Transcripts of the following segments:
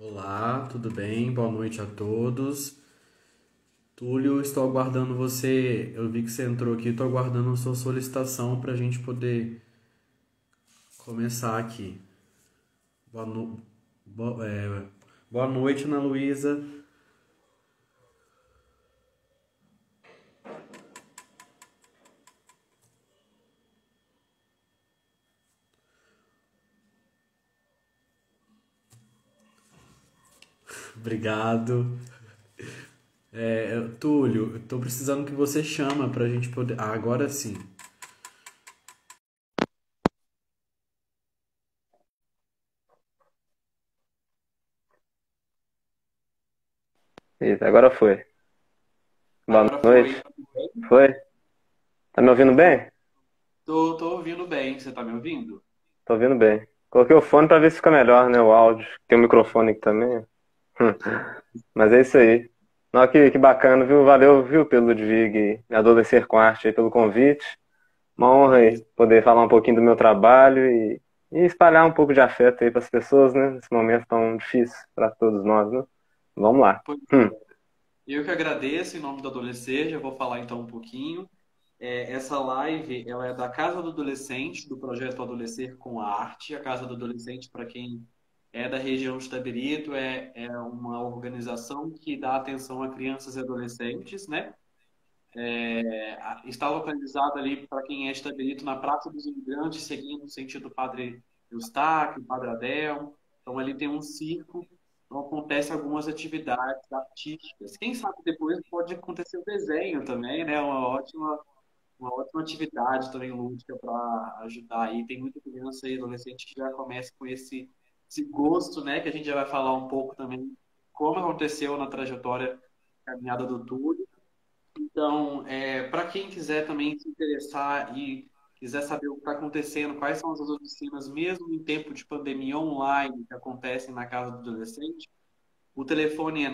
Olá, tudo bem? Boa noite a todos. Túlio, estou aguardando você. Eu vi que você entrou aqui, estou aguardando a sua solicitação para a gente poder começar aqui. Boa, no... Boa noite, Ana Luísa. Obrigado. Túlio, estou precisando que você chama para a gente poder. Ah, agora sim. Eita, agora foi. Boa Agora noite. foi. Tudo bem? Foi? Tá me ouvindo Perfeito. bem? Tô ouvindo bem. Você tá me ouvindo? Tô ouvindo bem. Coloquei o fone pra ver se fica melhor, né? O áudio. Tem o microfone aqui também. Mas é isso aí. Não, que bacana, viu? Valeu, viu, pelo Ludwig e Adolescer com Arte aí pelo convite. Uma honra aí Isso. poder falar um pouquinho do meu trabalho e espalhar um pouco de afeto aí para as pessoas, né? Nesse momento tão difícil para todos nós, né? Vamos lá. Pois eu que agradeço em nome do Adolescer. Já vou falar então um pouquinho. Essa live ela é da Casa do Adolescente, do projeto Adolescer com Arte. A Casa do Adolescente, para quem é da região de Itabirito, é uma organização que dá atenção a crianças e adolescentes, né? Está localizada ali, para quem é de Itabirito, na Praça dos Imigrantes, seguindo o sentido Padre Eustáquio, Padre Adel. Então, ali tem um circo, então acontece algumas atividades artísticas. Quem sabe depois pode acontecer o desenho também, né? Uma ótima atividade também lúdica para ajudar aí. Tem muita criança e adolescente que já começa com esse gosto, né? Que a gente já vai falar um pouco também como aconteceu na trajetória caminhada do Túlio. Então, para quem quiser também se interessar e quiser saber o que está acontecendo, quais são as oficinas, mesmo em tempo de pandemia online, que acontecem na casa do adolescente, o telefone é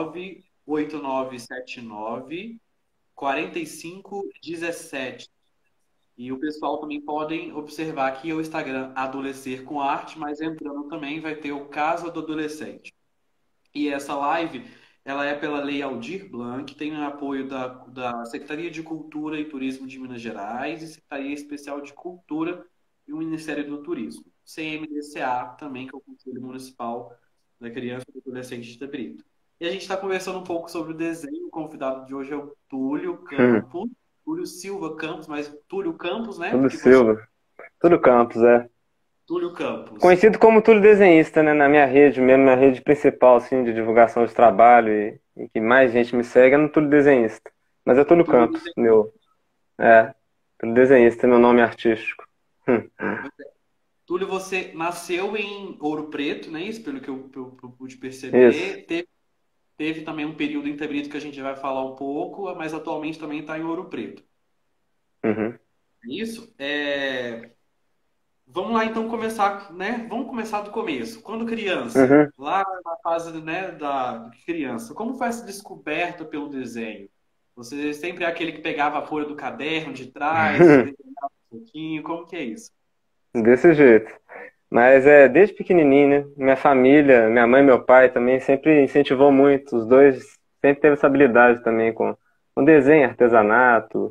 98979 4517. E o pessoal também podem observar aqui o Instagram Adolescer com Arte, mas entrando também vai ter o Casa do Adolescente. E essa live, ela é pela Lei Aldir Blanc, tem o apoio da Secretaria de Cultura e Turismo de Minas Gerais e Secretaria Especial de Cultura e o Ministério do Turismo. CMDCA também, que é o Conselho Municipal da Criança e do Adolescente de Brito. E a gente está conversando um pouco sobre o desenho. O convidado de hoje é o Túlio Campos, Túlio Silva Campos, mas Túlio Campos, né? Tudo Porque você é Silva. Tudo Campos, é. Túlio Campos. Conhecido como Túlio Desenhista, né? Na minha rede mesmo, minha rede principal, assim, de divulgação de trabalho e que mais gente me segue é no Túlio Desenhista. Mas é Túlio Túlio Campos, meu. É, Túlio Desenhista, meu nome artístico. Túlio, você nasceu em Ouro Preto, né? Isso, pelo que eu pude Isso. perceber. Teve também um período em Brito que a gente vai falar um pouco, mas atualmente também está em Ouro Preto. Uhum. Isso. Vamos lá então começar, né? Vamos começar do começo. Quando criança, Uhum. lá na fase, né, da criança, como foi essa descoberta pelo desenho? Você sempre é aquele que pegava a folha do caderno de trás, desenhava um pouquinho, como que é isso? Desse jeito. Mas é desde pequenininho, né? Minha família, minha mãe e meu pai também sempre incentivou muito. Os dois sempre teve essa habilidade também com desenho, artesanato.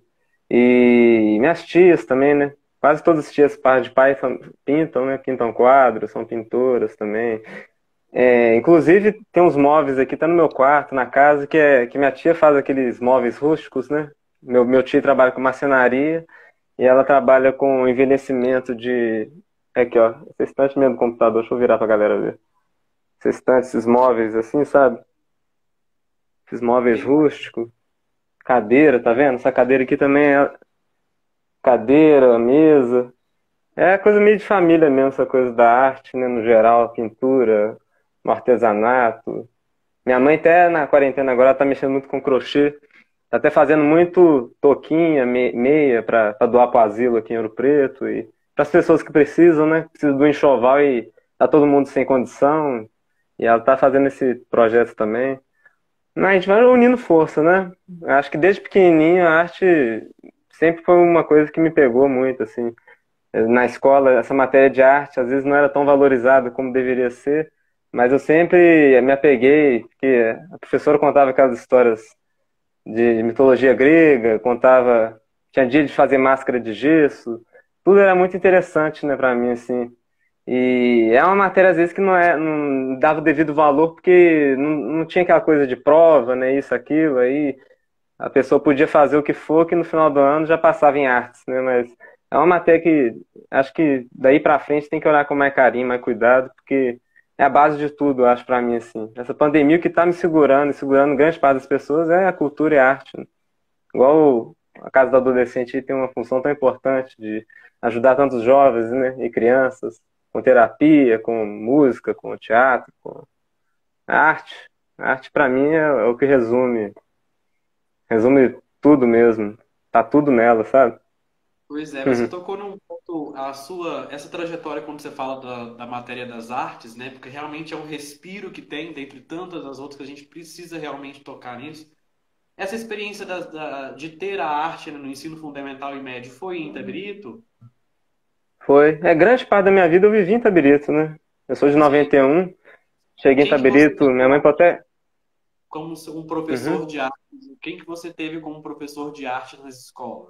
E minhas tias também, né? Quase todas as tias, par de pai, pintam, né? Pintam quadros, são pintoras também. É, inclusive, tem uns móveis aqui, tá no meu quarto, na casa, que minha tia faz aqueles móveis rústicos, né? Meu tio trabalha com marcenaria e ela trabalha com envelhecimento de. Aqui, ó. Esse estante mesmo do computador, deixa eu virar pra galera ver. Esses estantes, esses móveis assim, sabe? Esses móveis Sim. rústicos. Cadeira, tá vendo? Essa cadeira aqui também é cadeira, mesa. É coisa meio de família mesmo, essa coisa da arte, né? No geral, a pintura, no artesanato. Minha mãe até na quarentena agora ela tá mexendo muito com crochê. Tá até fazendo muito toquinha, meia pra doar pro asilo aqui em Ouro Preto e para as pessoas que precisam, né? Precisam do enxoval e tá todo mundo sem condição. E ela tá fazendo esse projeto também. Mas a gente vai unindo força, né? Acho que desde pequenininho a arte sempre foi uma coisa que me pegou muito, assim. Na escola, essa matéria de arte às vezes não era tão valorizada como deveria ser, mas eu sempre me apeguei, porque a professora contava aquelas histórias de mitologia grega, contava, tinha dia de fazer máscara de gesso, tudo era muito interessante, né, para mim, assim. E é uma matéria, às vezes, que não dava o devido valor, porque não tinha aquela coisa de prova, né, isso, aquilo, aí a pessoa podia fazer o que for, que no final do ano já passava em artes, né, mas é uma matéria que acho que daí pra frente tem que olhar com mais carinho, mais cuidado, porque é a base de tudo, eu acho, pra mim, assim. Essa pandemia, o que tá me segurando, e segurando grande parte das pessoas, é a cultura e a arte, né? Igual a Casa do Adolescente tem uma função tão importante de ajudar tantos jovens, né, e crianças, com terapia, com música, com teatro, com a arte. A arte, para mim, é o que resume tudo mesmo. Tá tudo nela, sabe? Pois é, você tocou num ponto, essa trajetória quando você fala da matéria das artes, né? Porque realmente é um respiro que tem, dentre tantas as outras, que a gente precisa realmente tocar nisso. Essa experiência de ter a arte, né, no ensino fundamental e médio foi em Itabirito? Foi. É grande parte da minha vida eu vivi em Itabirito, né? Eu sou de Sim. 91, cheguei em Quem que você Itabirito, teve minha mãe pode até. como um professor Uhum. de arte? Quem que você teve como professor de arte nas escolas?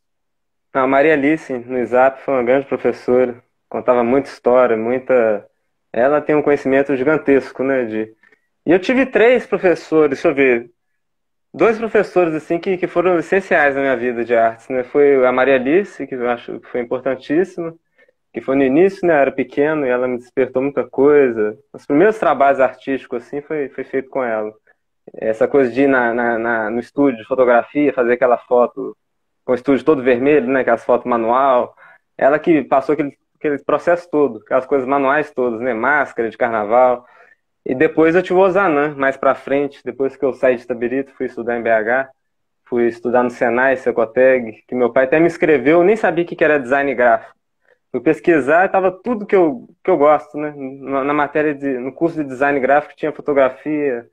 A Maria Alice, no ISAP, foi uma grande professora. Contava muita história, muita. Ela tem um conhecimento gigantesco, né? E eu tive três professores, deixa eu ver. Dois professores, assim, que foram essenciais na minha vida de artes, né? Foi a Maria Alice, que eu acho que foi importantíssima, que foi no início, né? Eu era pequeno e ela me despertou muita coisa. Os primeiros trabalhos artísticos, assim, foi feito com ela. Essa coisa de ir no estúdio de fotografia, fazer aquela foto com o estúdio todo vermelho, né? Aquelas fotos manual. Ela que passou aquele processo todo, aquelas coisas manuais todas, né? Máscara de carnaval. E depois eu tive o Ozanam, mais pra frente, depois que eu saí de Itabirito, fui estudar em BH, fui estudar no Senai, Secoteg, que meu pai até me escreveu, eu nem sabia o que era design gráfico. Fui pesquisar e tava tudo que eu gosto, né? Na matéria no curso de design gráfico tinha fotografia,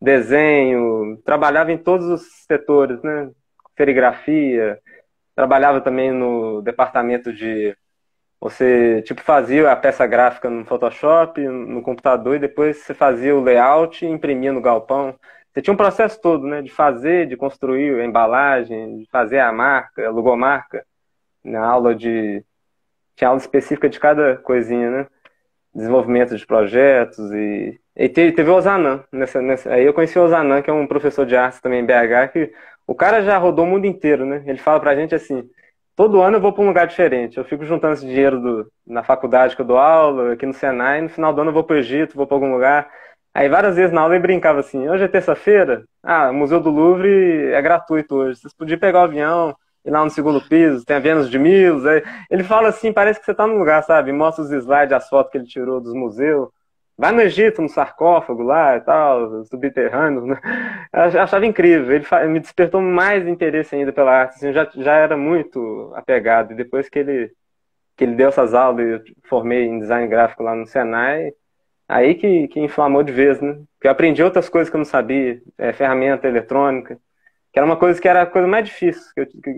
desenho, trabalhava em todos os setores, né? Serigrafia, trabalhava também no departamento de você, tipo, fazia a peça gráfica no Photoshop, no computador, e depois você fazia o layout e imprimia no galpão. Você tinha um processo todo, né? De fazer, de construir a embalagem, de fazer a marca, a logomarca. Na aula de... Tinha aula específica de cada coisinha, né? Desenvolvimento de projetos e teve o Ozanam. Aí eu conheci o Ozanam, que é um professor de arte também em BH, que o cara já rodou o mundo inteiro, né? Ele fala pra gente assim, todo ano eu vou pra um lugar diferente. Eu fico juntando esse dinheiro na faculdade que eu dou aula, aqui no Senai, e no final do ano eu vou pro Egito, vou pra algum lugar. Aí várias vezes na aula ele brincava assim, hoje é terça-feira, o Museu do Louvre é gratuito hoje, vocês podiam pegar o avião, ir lá no segundo piso, tem a Vênus de Milos. Aí ele fala assim, parece que você tá no lugar, sabe? Mostra os slides, as fotos que ele tirou dos museus. Vai no Egito, no sarcófago lá e tal, subterrâneo, né? Eu achava incrível. Me despertou mais interesse ainda pela arte. Assim, eu já era muito apegado. E depois que ele deu essas aulas, eu formei em design gráfico lá no Senai, aí que inflamou de vez, né? Porque eu aprendi outras coisas que eu não sabia, ferramenta eletrônica, que era uma coisa que era a coisa mais difícil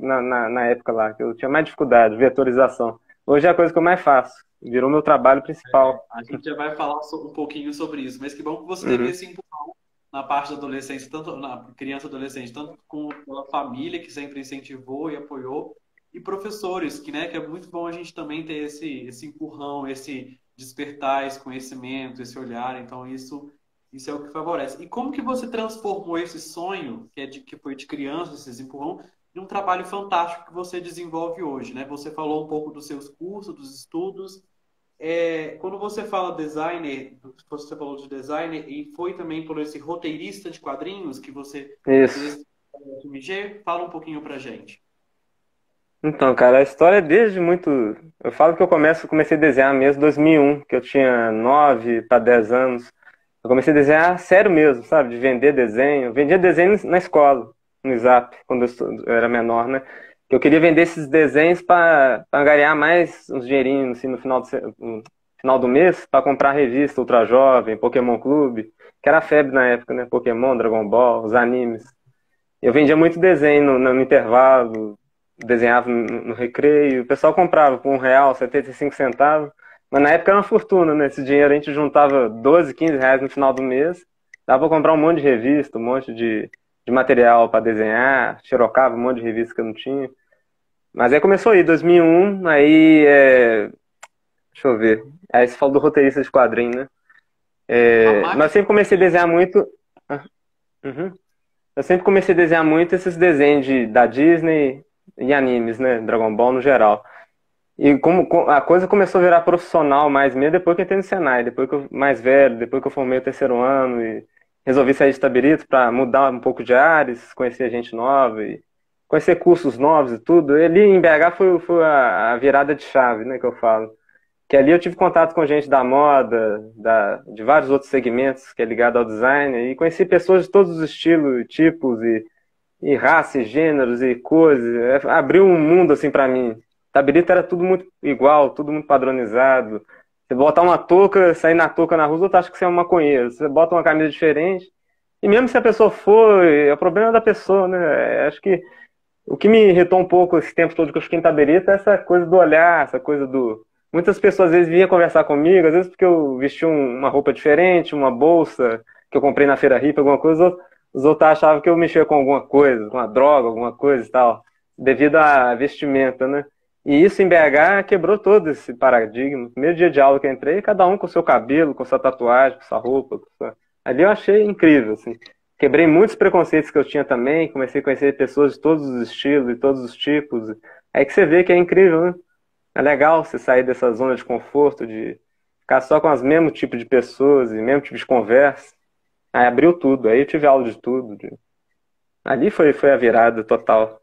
na época lá, que eu tinha mais dificuldade, vetorização. Hoje é a coisa que eu mais faço. Virou meu trabalho principal. A gente já vai falar um pouquinho sobre isso, mas que bom que você teve Uhum. esse empurrão na parte da adolescência, tanto na criança e adolescente, tanto com a família que sempre incentivou e apoiou, e professores, né, que é muito bom a gente também ter esse empurrão, esse despertar, esse conhecimento, esse olhar, então isso é o que favorece. E como que você transformou esse sonho, que foi de criança, esse empurrão, em um trabalho fantástico que você desenvolve hoje, né? Você falou um pouco dos seus cursos, dos estudos, quando você fala designer, você falou de designer e foi também por esse roteirista de quadrinhos que você Isso. fez no FMG, fala um pouquinho pra gente. Então, cara, a história é desde muito. Eu falo que comecei a desenhar mesmo em 2001, que eu tinha 9 para 10 anos. Eu comecei a desenhar sério mesmo, sabe? De vender desenho. Eu vendia desenho na escola, no Zap, quando eu era menor, né? Que eu queria vender esses desenhos para angariar mais uns dinheirinhos assim, no final do mês, para comprar a revista Ultra Jovem, Pokémon Clube, que era a febre na época, né? Pokémon, Dragon Ball, os animes. Eu vendia muito desenho no intervalo, desenhava no recreio, o pessoal comprava por R$ 1,75, Mas na época era uma fortuna, né? Esse dinheiro a gente juntava 12, 15 reais no final do mês. Dava pra comprar um monte de revista, um monte de material para desenhar, xerocava um monte de revista que eu não tinha. Mas aí começou aí, 2001, aí, deixa eu ver. Aí você falou do roteirista de quadrinho, né? A Mas eu máquina sempre comecei a desenhar muito. Ah, uhum. Eu sempre comecei a desenhar muito esses desenhos da Disney e animes, né? Dragon Ball no geral. E a coisa começou a virar profissional mais mesmo depois que eu entrei no Senai, depois que eu mais velho, depois que eu formei o terceiro ano e resolvi sair de Itabirito para mudar um pouco de ares, conhecer gente nova e conhecer cursos novos e tudo. E ali em BH foi a virada de chave, né, que eu falo. Que ali eu tive contato com gente da moda, de vários outros segmentos que é ligado ao design e conheci pessoas de todos os estilos, tipos e raças, gêneros e cores. Abriu um mundo assim para mim. Tabirito era tudo muito igual, tudo muito padronizado. Você botar uma touca, sair na touca na rua, os outros acham que você é um maconheiro. Você bota uma camisa diferente. E mesmo se a pessoa for, é o problema da pessoa, né? Acho que o que me irritou um pouco esse tempo todo que eu fiquei em Tabirito é essa coisa do olhar, essa coisa do. Muitas pessoas às vezes vinham conversar comigo, às vezes porque eu vesti uma roupa diferente, uma bolsa que eu comprei na feira hippie, alguma coisa, os outros achavam que eu mexia com alguma coisa, com uma droga, alguma coisa e tal, devido à vestimenta, né? E isso em BH quebrou todo esse paradigma. No primeiro dia de aula que eu entrei, cada um com o seu cabelo, com sua tatuagem, com sua roupa. Ali eu achei incrível, assim. Quebrei muitos preconceitos que eu tinha também, comecei a conhecer pessoas de todos os estilos e todos os tipos. Aí que você vê que é incrível, né? É legal você sair dessa zona de conforto, de ficar só com os mesmos tipos de pessoas e mesmo tipo de conversa. Aí abriu tudo, aí eu tive aula de tudo. Ali foi a virada total.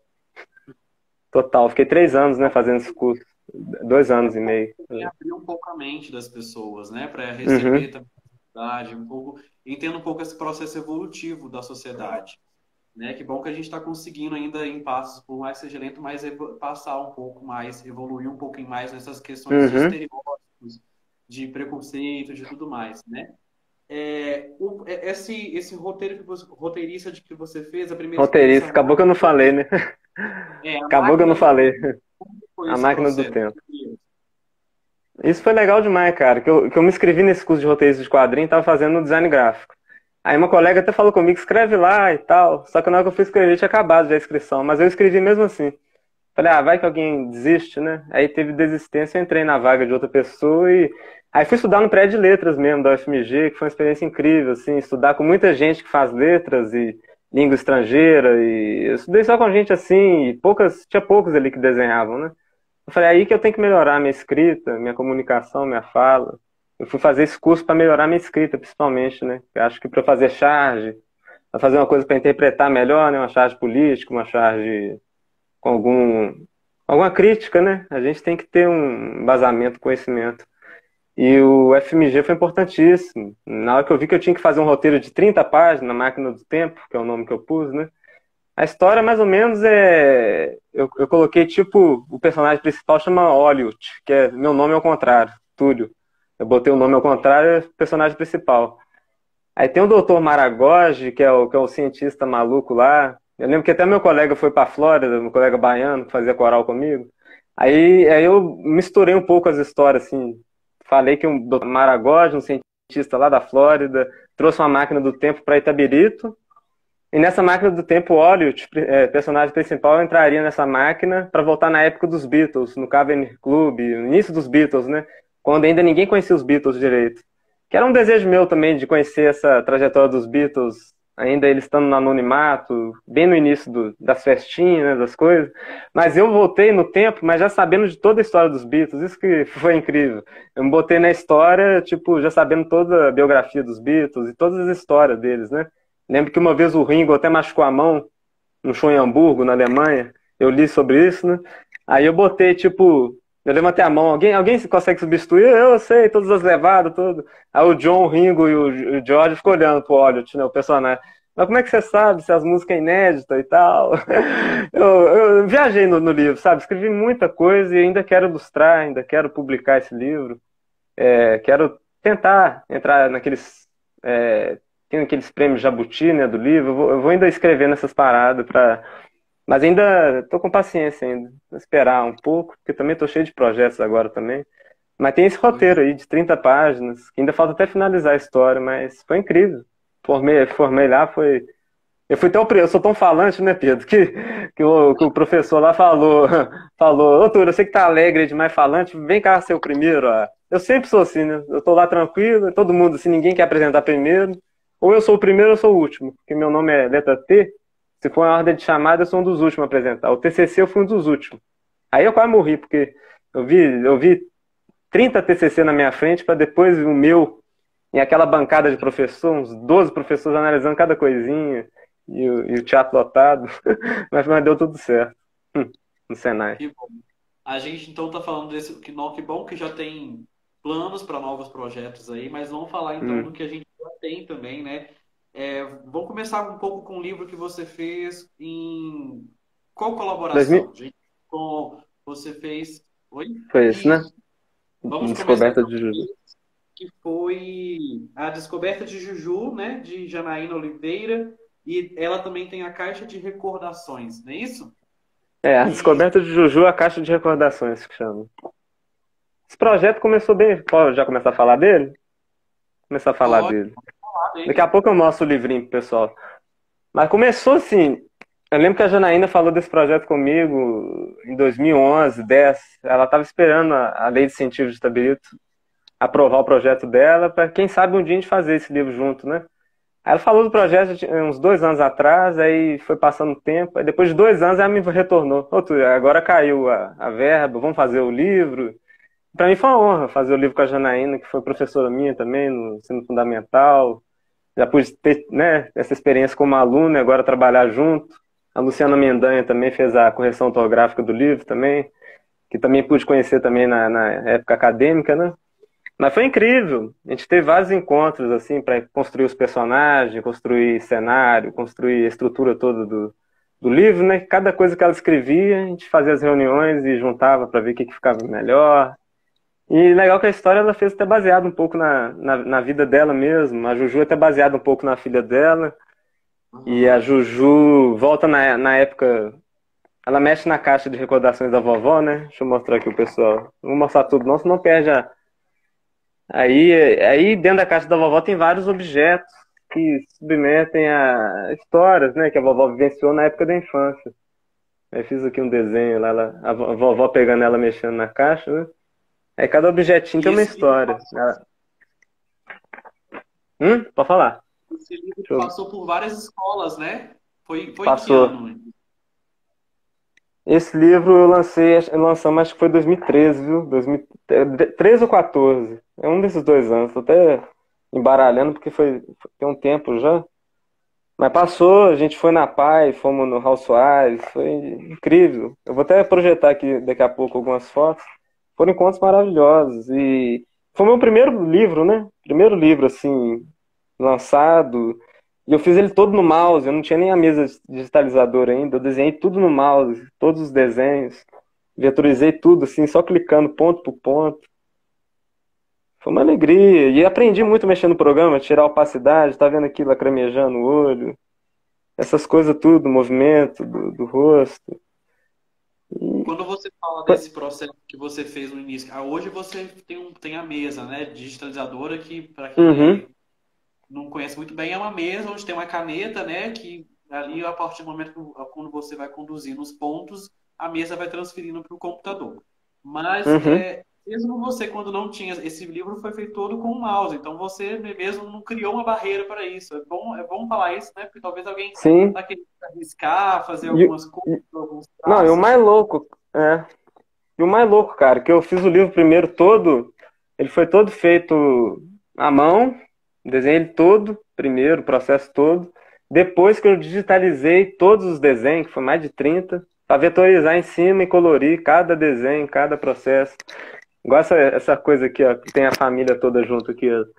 Total. Fiquei 3 anos, né, fazendo esse curso. 2 anos e meio. também abrir um pouco a mente das pessoas, né? Para receber Uhum, também a sociedade, um pouco, entender um pouco esse processo evolutivo da sociedade. Né? Que bom que a gente está conseguindo ainda em passos, por mais que seja lento, mas passar um pouco mais, evoluir um pouquinho mais nessas questões de uhum. estereótipos, de preconceito, de tudo mais, né? Esse roteiro roteirista de que você fez, a primeira experiência, Roteirista. Acabou que eu não falei, né? a Acabou que eu não máquina do falei. como foi A esse máquina do processo? tempo. Isso foi legal demais, cara. Que eu me inscrevi nesse curso de roteirista de quadrinho e tava fazendo design gráfico. Aí uma colega até falou comigo, escreve lá e tal. Só que na hora que eu fui escrever, tinha acabado já a inscrição. Mas eu escrevi mesmo assim. Falei, vai que alguém desiste, né? Aí teve desistência, eu entrei na vaga de outra pessoa e. Aí fui estudar no prédio de letras mesmo, da UFMG, que foi uma experiência incrível, assim, estudar com muita gente que faz letras e língua estrangeira. E eu estudei só com gente assim, e tinha poucos ali que desenhavam, né? Eu falei, aí que eu tenho que melhorar minha escrita, minha comunicação, minha fala. Eu fui fazer esse curso para melhorar minha escrita, principalmente, né? Eu acho que para fazer charge, para fazer uma coisa para interpretar melhor, né? Uma charge política, uma charge com alguma crítica, né? A gente tem que ter um embasamento, conhecimento. E o FMG foi importantíssimo. Na hora que eu vi que eu tinha que fazer um roteiro de 30 páginas, na Máquina do Tempo, que é o nome que eu pus, né? A história, mais ou menos, é. Eu coloquei, tipo, o personagem principal chama Hollywood, que é meu nome ao contrário, Túlio. Eu botei o nome ao contrário, é o personagem principal. Aí tem o Dr. Maragogi, que é o cientista maluco lá. Eu lembro que até meu colega foi pra Flórida, meu colega baiano, que fazia coral comigo. Aí eu misturei um pouco as histórias, assim. Falei que o Dr. Maragogi, um cientista lá da Flórida, trouxe uma máquina do tempo para Itabirito. E nessa máquina do tempo, o Elliot, personagem principal, entraria nessa máquina para voltar na época dos Beatles, no Cavern Club, no início dos Beatles, né? Quando ainda ninguém conhecia os Beatles direito. Que era um desejo meu também de conhecer essa trajetória dos Beatles, ainda eles estando no anonimato, bem no início das festinhas, né, das coisas. Mas eu voltei no tempo, mas já sabendo de toda a história dos Beatles, isso que foi incrível. Eu me botei na história, tipo, já sabendo toda a biografia dos Beatles e todas as histórias deles, né? Lembro que uma vez o Ringo até machucou a mão num show em Hamburgo, na Alemanha. Eu li sobre isso, né? Aí eu botei, tipo, eu levantei a mão. Alguém consegue substituir? Eu sei, todas as levadas, tudo. Aí o John, o Ringo e o George ficam olhando pro Elliot, né? O personagem. Mas como é que você sabe se as músicas é inédita e tal? Eu viajei no livro, sabe? Escrevi muita coisa e ainda quero ilustrar, ainda quero publicar esse livro. Quero tentar entrar naqueles. Tem aqueles prêmios Jabuti, né, do livro. Eu vou ainda escrevendo essas paradas para. Mas ainda tô com paciência ainda. Vou esperar um pouco, porque também tô cheio de projetos agora também. Mas tem esse Pois roteiro aí de 30 páginas, que ainda falta até finalizar a história, mas foi incrível. Formei lá, foi. Eu fui tão, eu sou tão falante, né, Pedro, que o professor lá falou, falou, ô Túlio, eu sei que tá alegre demais falante, vem cá ser o primeiro, ó. Eu sempre sou assim, né? Eu tô lá tranquilo, todo mundo, assim, ninguém quer apresentar primeiro. Ou eu sou o primeiro ou eu sou o último, porque meu nome é letra T. Se for uma ordem de chamada, eu sou um dos últimos a apresentar. O TCC eu fui um dos últimos. Aí eu quase morri, porque eu vi 30 TCC na minha frente para depois o meu, em aquela bancada de professor, uns 12 professores analisando cada coisinha, e o teatro lotado, mas deu tudo certo. No Senai. que bom. A gente então está falando desse que bom que já tem planos para novos projetos aí, mas vamos falar então do Hum. que a gente já tem também, né? Vamos começar um pouco com o livro que você fez em qual 2000, colaboração? Gente, você fez. Oi? foi isso, né? Isso. Vamos começar Descoberta então de Juju. que foi a descoberta de Juju, né? De Janaína Oliveira, e ela também tem a caixa de recordações, não é isso? É, a E descoberta de Juju, a caixa de recordações que chama. Esse projeto começou bem. Pode já começar a falar dele? Começar a falar pode dele. falar Daqui a dele. pouco eu mostro o livrinho pro pessoal. Mas começou assim. Eu lembro que a Janaína falou desse projeto comigo em 2011, 10. Ela estava esperando a Lei de Incentivo de Itabirito aprovar o projeto dela para, quem sabe, um dia a gente fazer esse livro junto, né? Aí ela falou do projeto uns 2 anos atrás, aí foi passando o tempo, aí depois de 2 anos ela me retornou. Ô, Túlio, agora caiu a verba, vamos fazer o livro. Para mim foi uma honra fazer o livro com a Janaína, que foi professora minha também no ensino fundamental. Já pude ter, né, essa experiência como aluna e agora trabalhar junto. A Luciana Mendanha também fez a correção ortográfica do livro também, que também pude conhecer também na época acadêmica, né? Mas foi incrível. A gente teve vários encontros assim para construir os personagens, construir cenário, construir a estrutura toda do livro, né? Cada coisa que ela escrevia, a gente fazia as reuniões e juntava para ver o que ficava melhor. E legal que a história ela fez até baseado um pouco na vida dela mesmo. A Juju é até baseada um pouco na filha dela. E a Aham. Juju volta na época. Ela mexe na caixa de recordações da vovó, né? Deixa eu mostrar aqui o pessoal. Não vou mostrar tudo, não, senão perde a. Aí dentro da caixa da vovó tem vários objetos que submetem a histórias, né? Que a vovó vivenciou na época da infância. Aí fiz aqui um desenho lá, a vovó pegando ela mexendo na caixa, né? Aí cada objetinho E tem uma história. Pode falar. esse livro Deixa eu... passou por várias escolas, né? Foi em que Passou. ano? Esse livro eu lançamos acho que foi 2013, viu? 2013 ou 14. É um desses 2 anos. Tô até embaralhando porque tem um tempo já. Mas passou, a gente foi na PAI, fomos no Housewives, foi incrível. Eu vou até projetar aqui daqui a pouco algumas fotos. Foram encontros maravilhosos. E foi o meu primeiro livro, né? Primeiro livro, assim, lançado. E eu fiz ele todo no mouse, eu não tinha nem a mesa digitalizadora ainda. Eu desenhei tudo no mouse, todos os desenhos. Vetorizei tudo, assim, só clicando ponto por ponto. Foi uma alegria. E aprendi muito mexendo no programa, tirar a opacidade, tá vendo aqui lacrimejando o olho. Essas coisas tudo, movimento do rosto. E Quando você fala foi- desse processo que você fez no início, hoje você tem a mesa, né, digitalizadora, que para Uhum, quem não conhece muito bem, é uma mesa onde tem uma caneta, né, que ali, a partir do momento quando você vai conduzindo os pontos, a mesa vai transferindo para o computador. Mas, uhum. mesmo você, quando não tinha, esse livro foi feito todo com o mouse, então você mesmo não criou uma barreira para isso. É bom falar isso, né, porque talvez alguém Sim. está querendo arriscar, fazer E, algumas coisas, e- alguns não, e o traços. mais louco, e o mais louco, cara, que eu fiz o livro primeiro todo, ele foi todo feito à mão, desenhei ele todo, primeiro, o processo todo. Depois que eu digitalizei todos os desenhos, que foi mais de 30, para vetorizar em cima e colorir cada desenho, cada processo. Igual essa coisa aqui, ó, que tem a família toda junto aqui, ó.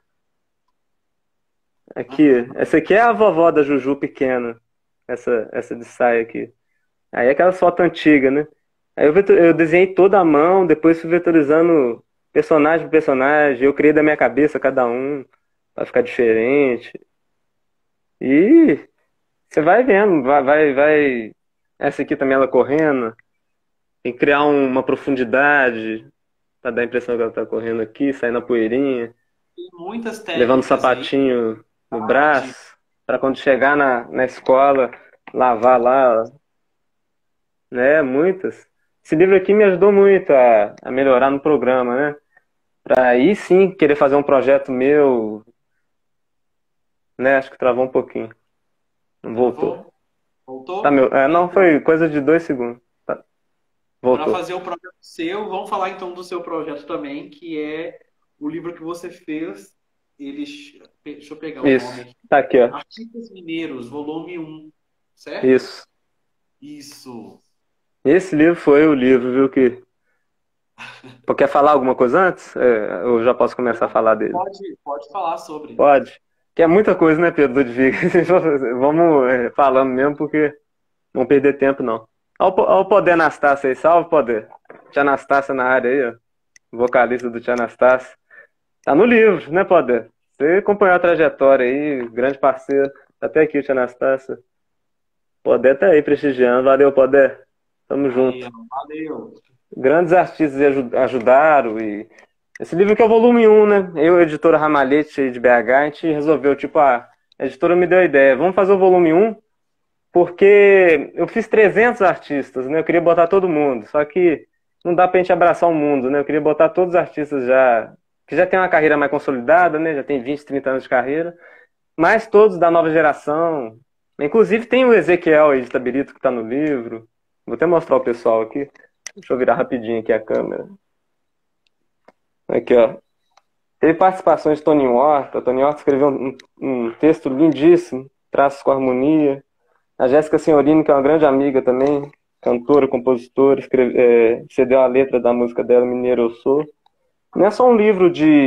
Aqui, Aham. essa aqui é a vovó da Juju pequena, essa de saia aqui. Aí é aquela foto antiga, né? Aí eu desenhei toda a mão, depois fui vetorizando personagem por personagem, eu criei da minha cabeça cada um, pra ficar diferente. E você vai vendo, vai. Essa aqui também ela correndo, tem que criar uma profundidade. pra dar a impressão que ela tá correndo aqui, saindo a poeirinha, Tem muitas levando o técnicas aí, sapatinho no arte. braço, pra quando chegar na escola, lavar lá, né? Muitas. Esse livro aqui me ajudou muito a melhorar no programa, né? Pra aí sim querer fazer um projeto meu, né? Acho que travou um pouquinho. Não voltou. Travou? Tá, Voltou? meu. É, não, Então, foi coisa de 2 segundos. Tá, para voltou. fazer o projeto seu, vamos falar então do seu projeto também, que é o livro que você fez. Eles, deixa eu pegar o nome Isso. aqui. Tá aqui, ó. Artistas Mineiros, volume 1, certo? Isso. Isso. Esse livro foi o livro, viu, que... Pô, quer falar alguma coisa antes? É, eu já posso começar a Não, falar dele. pode falar sobre. Pode. Que é muita coisa, né, Pedro Ludwig? Vamos falando mesmo, porque não perder tempo, não. Olha o Poder Anastácio aí, salve, Poder. Tia Anastácia na área aí, ó. Vocalista do Tia Anastácia. Tá no livro, né, Poder? Você acompanhou a trajetória aí, grande parceiro. Tá até aqui o Tia Anastácia. Poder tá aí prestigiando. Valeu, Poder. Tamo Aí, junto. ó, valeu. Grandes artistas ajudaram e esse livro que é o volume 1, né? Eu, a editora Ramalhete de BH, a gente resolveu, tipo, a editora me deu a ideia, vamos fazer o volume 1 porque eu fiz 300 artistas, né? Eu queria botar todo mundo, só que não dá pra gente abraçar o mundo, né? Eu queria botar todos os artistas que já tem uma carreira mais consolidada, né? Já tem 20, 30 anos de carreira, mas todos da nova geração. Inclusive tem o Ezequiel aí de Tabirito que tá no livro. Vou até mostrar o pessoal aqui. Deixa eu virar rapidinho aqui a câmera. Aqui, ó. Teve participações de Tony Horta. Tony Horta escreveu um texto lindíssimo, traços com harmonia. A Jéssica Senhorini, que é uma grande amiga também, cantora, compositora, cedeu a letra da música dela, Mineiro Eu Sou. Não é só um livro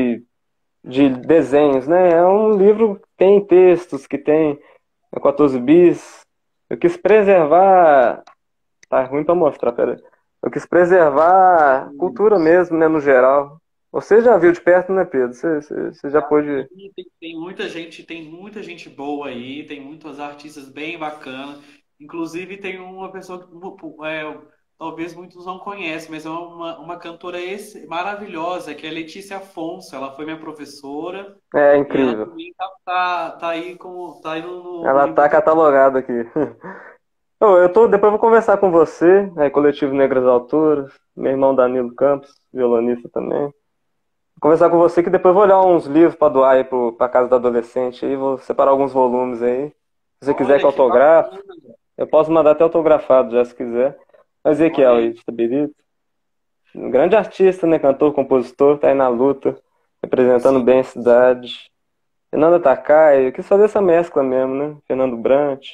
de desenhos, né? É um livro que tem textos, que tem 14 bis. Eu quis preservar. Tá ruim pra mostrar, pera. Eu quis preservar a cultura mesmo, né, no geral. Você já viu de perto, né, Pedro? Você já pôde. E tem muita gente boa aí, tem muitos artistas bem bacanas. Inclusive tem uma pessoa que talvez muitos não conhecem, mas é uma cantora maravilhosa, que é Letícia Afonso. Ela foi minha professora É e ela incrível. também tá aí tá aí no Ela livro tá também. catalogada aqui. Depois eu vou conversar com você, aí, Coletivo Negras Autoras, meu irmão Danilo Campos, violonista também. Vou conversar com você que depois eu vou olhar uns livros pra doar aí pra casa do adolescente aí, vou separar alguns volumes aí. Se você quiser que Olha que autografe, bacana. eu posso mandar até autografado já se quiser. Mas Ezequiel Olha aí, aí. de Itabirito. Um grande artista, né? Cantor, compositor, tá aí na luta, representando Sim. bem a cidade. Fernanda Takai, eu quis fazer essa mescla mesmo, né? Fernando Brant,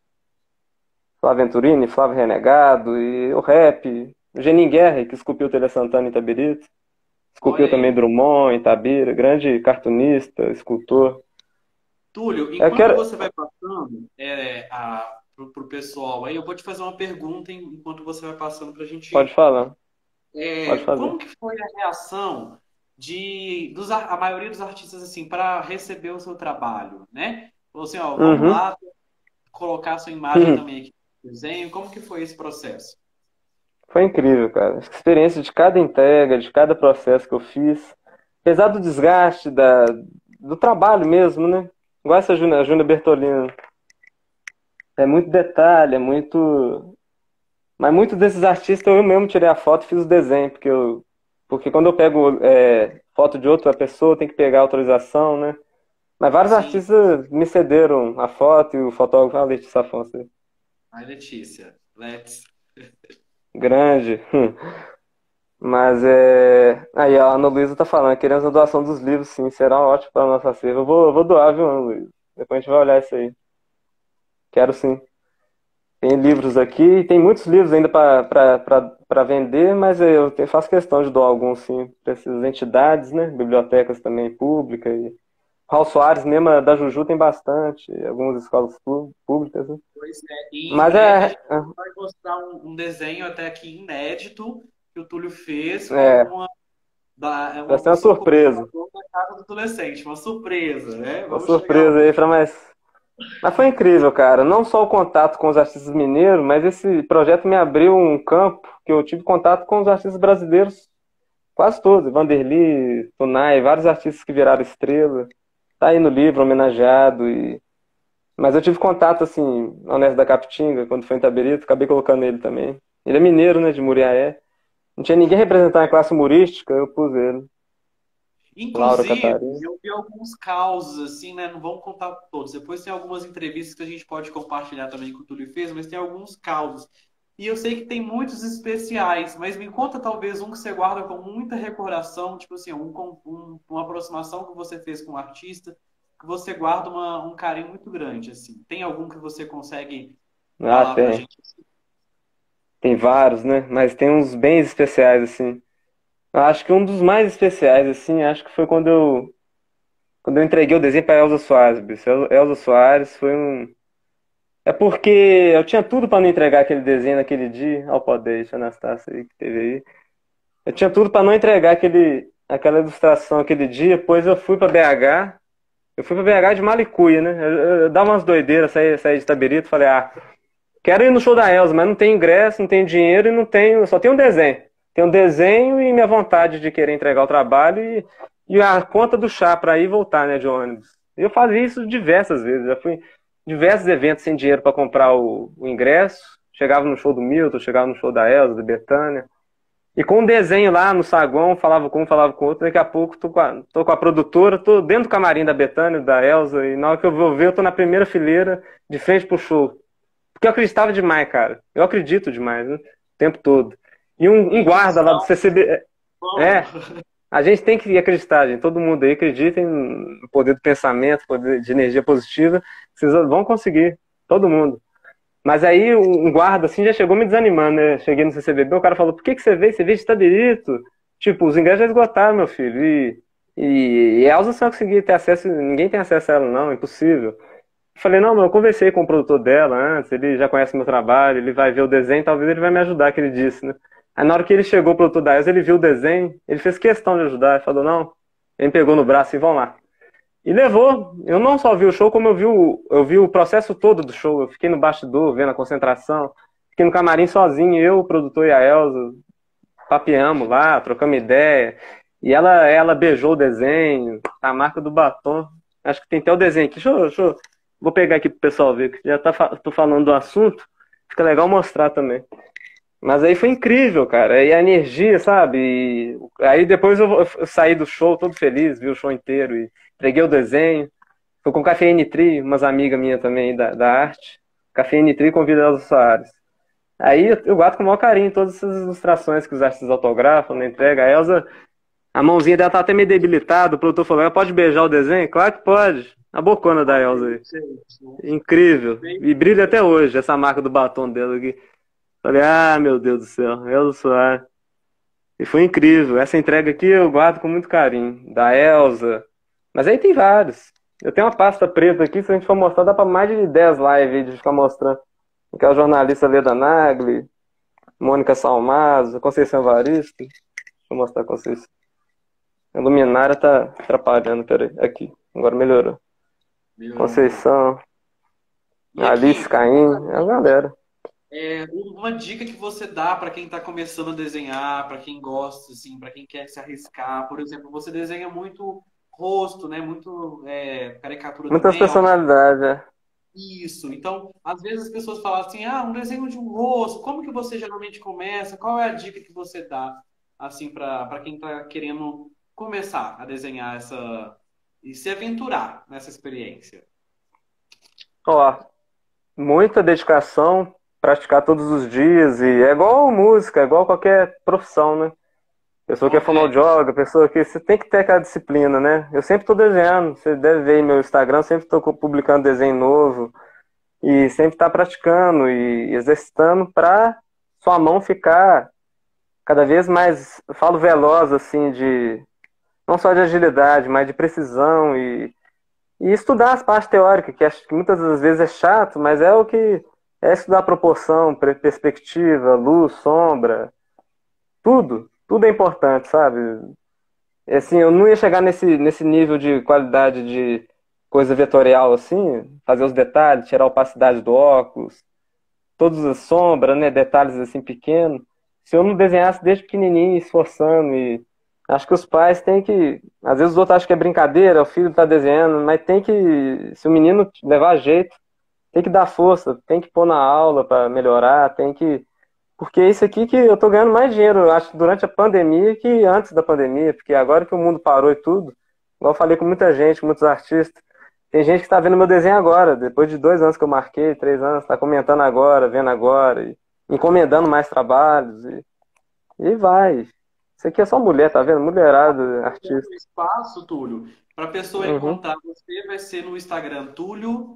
Flávio Venturini, Flávio Renegado e o rap. O Genin Guerra, que esculpiu Tele Santana em Itabirito. Esculpiu Olha também aí. Drummond em Itabira, grande cartunista, escultor. Túlio, Eu enquanto quero. você vai passando pro pessoal aí, eu vou te fazer uma pergunta enquanto você vai passando para a Pode gente. falar, pode fazer. Como que foi a reação a maioria dos artistas assim para receber o seu trabalho, né? Falou assim, ó, vamos Uhum. lá colocar a sua imagem também aqui no desenho. Como que foi esse processo? Foi incrível, cara. A experiência de cada entrega, de cada processo que eu fiz. Apesar do desgaste, do trabalho mesmo, né? Igual essa Júnia Bertolino. É muito detalhe, é muito. Mas muitos desses artistas eu mesmo tirei a foto e fiz o desenho, porque quando eu pego foto de outra pessoa, tem que pegar autorização, né? Mas vários Sim, artistas me cederam a foto e o fotógrafo, a Letícia Afonso, ai, Letícia, let's. grande. Mas aí a Ana Luísa tá falando, queremos a doação dos livros, sim, será ótimo para a nossa acervo. Eu vou doar, viu, Ana Luísa? Depois a gente vai olhar isso aí. Quero sim. Tem livros aqui, tem muitos livros ainda para vender, mas faço questão de doar alguns, sim, para essas entidades, né? Bibliotecas também públicas. Raul Soares, mesmo da Juju, tem bastante, algumas escolas públicas, né? Pois é, e em Mas breve a gente vai mostrar um desenho até aqui inédito que o Túlio fez com é, vai uma ser uma pessoa surpresa. colaboradora da casa do adolescente, uma surpresa, né? Uma Vamos chegar lá. surpresa aí, mas foi incrível, cara. Não só o contato com os artistas mineiros, mas esse projeto me abriu um campo que eu tive contato com os artistas brasileiros Quase todos, Vanderly, Tunai, vários artistas que viraram estrela. Tá aí no livro, homenageado. Mas eu tive contato, assim, na Unesp da Capitinga, quando foi em Itabirito, acabei colocando ele também. Ele é mineiro, né, de Muriaé. Não tinha ninguém representando a classe humorística, eu pus ele. Laura Inclusive, Catarina. eu vi alguns causos, assim, né? Não vamos contar todos. Depois tem algumas entrevistas que a gente pode compartilhar também que o Túlio fez, mas tem alguns causos. E eu sei que tem muitos especiais, mas me conta talvez um que você guarda com muita recordação, tipo assim, uma aproximação que você fez com o artista, que você guarda um carinho muito grande, assim. Tem algum que você consegue Ah, falar pra tem. gente? Tem vários, né? Mas tem uns bem especiais, assim. Eu acho que um dos mais especiais, assim, acho que foi quando eu entreguei o desenho para Elza Soares, bicho. Elza Soares foi um. É porque eu tinha tudo para não entregar aquele desenho naquele dia. Olha o Podeixo, Anastácio aí que teve aí. Eu tinha tudo para não entregar aquela ilustração aquele dia, pois eu fui para BH. Eu fui para BH de Malicuia, né? Eu dava umas doideiras, saí de Itabirito, falei, quero ir no show da Elza, mas não tenho ingresso, não tenho dinheiro e não tenho, só tenho um desenho. Tenho um desenho e minha vontade de querer entregar o trabalho e a conta do chá para ir e voltar, né, de ônibus. Eu fazia isso diversas vezes, já fui em diversos eventos sem dinheiro para comprar o ingresso. Chegava no show do Milton, chegava no show da Elza, da Betânia. E com um desenho lá no saguão, falava com o outro, daqui a pouco tô com a produtora, tô dentro do camarim da Betânia, da Elza, e na hora que eu vou ver, eu tô na primeira fileira, de frente pro show. Porque eu acreditava demais, cara. Eu acredito demais, né? O tempo todo. E um guarda lá do Então, CCB. É, vamos. a gente tem que acreditar, gente. Todo mundo aí acredita no poder do pensamento, poder de energia positiva. Vocês vão conseguir. Todo mundo. Mas aí um guarda assim já chegou me desanimando, né? Cheguei no CCBB, o cara falou: por que que você veio? Você veio de Itabirito? Tipo, os ingressos já esgotaram, meu filho. E Elza só conseguir ter acesso, ninguém tem acesso a ela, não, é impossível. Falei, não, mas eu conversei com o produtor dela antes, ele já conhece meu trabalho, ele vai ver o desenho, talvez ele vai me ajudar, que ele disse, né? Aí na hora que ele chegou, o produtor da ESA, ele viu o desenho, ele fez questão de ajudar, ele falou, não, ele me pegou no braço e vão lá. E levou, eu não só vi o show, como eu vi o processo todo do show, eu fiquei no bastidor, vendo a concentração, fiquei no camarim sozinho, eu, o produtor e a Elza, papeamos lá, trocamos ideia, e ela beijou o desenho, a marca do batom, acho que tem até o desenho aqui, deixa eu vou pegar aqui pro pessoal ver, que já tô falando do assunto, fica legal mostrar também. Mas aí foi incrível, cara, e a energia, sabe? Aí depois eu saí do show todo feliz, vi o show inteiro e entreguei o desenho, fui com Cafeína Tri, umas amigas minhas também da arte, Cafeína Tri convida Elza Soares. Aí eu guardo com o maior carinho todas essas ilustrações que os artistas autografam na entrega. A Elza, a mãozinha dela tá até meio debilitada. O produtor falou: pode beijar o desenho? Claro que pode. A bocona da Elza aí. Incrível. E brilha até hoje essa marca do batom dela aqui. Falei: meu Deus do céu, Elza Soares. E foi incrível. Essa entrega aqui eu guardo com muito carinho. Da Elza. Mas aí tem vários. Eu tenho uma pasta preta aqui, se a gente for mostrar, dá pra mais de 10 lives de ficar mostrando. Aquela jornalista Leda Nagli, Mônica Salmazo, Conceição Evaristo. Deixa eu mostrar a Conceição. A luminária tá atrapalhando, peraí. Aqui, agora melhorou. Melhorou. Conceição, E Alice aqui, Caim, a galera. uma dica que você dá para quem está começando a desenhar, para quem gosta, assim, para quem quer se arriscar. Por exemplo, você desenha muito rosto, né? Muito caricatura Muitas também. personalidades, né? Isso. Então, às vezes as pessoas falam assim, um desenho de um rosto. Como que você geralmente começa? Qual é a dica que você dá, assim, para quem está querendo começar a desenhar e se aventurar nessa experiência? Ó, muita dedicação, praticar todos os dias, e é igual música, é igual qualquer profissão, né? Pessoa que é Complexo. fonoaudióloga, pessoa que você tem que ter aquela disciplina, né? Eu sempre estou desenhando, você deve ver aí meu Instagram, sempre estou publicando desenho novo e sempre tá praticando e exercitando para sua mão ficar cada vez mais, eu falo veloz assim, de não só de agilidade, mas de precisão e estudar as partes teóricas, que acho que muitas das vezes é chato, mas é o que é estudar proporção, perspectiva, luz, sombra, tudo é importante, sabe? Assim, eu não ia chegar nesse nível de qualidade de coisa vetorial assim, fazer os detalhes, tirar a opacidade do óculos, todas as sombras, né, detalhes assim pequenos. Se eu não desenhasse desde pequenininho, esforçando Acho que os pais têm que. Às vezes os outros acham que é brincadeira, o filho tá desenhando, mas tem que. Se o menino levar jeito, tem que dar força, tem que pôr na aula para melhorar, tem que. Porque é isso aqui que eu tô ganhando mais dinheiro, eu acho, durante a pandemia que antes da pandemia, porque agora que o mundo parou e tudo, igual eu falei com muita gente, muitos artistas, tem gente que está vendo meu desenho agora, depois de 2 anos que eu marquei, 3 anos, está comentando agora, vendo agora, e encomendando mais trabalhos, e vai. Isso aqui é só mulher, tá vendo? Mulherada, O artista. espaço, Túlio, para a pessoa Uhum. encontrar você, vai ser no Instagram Túlio,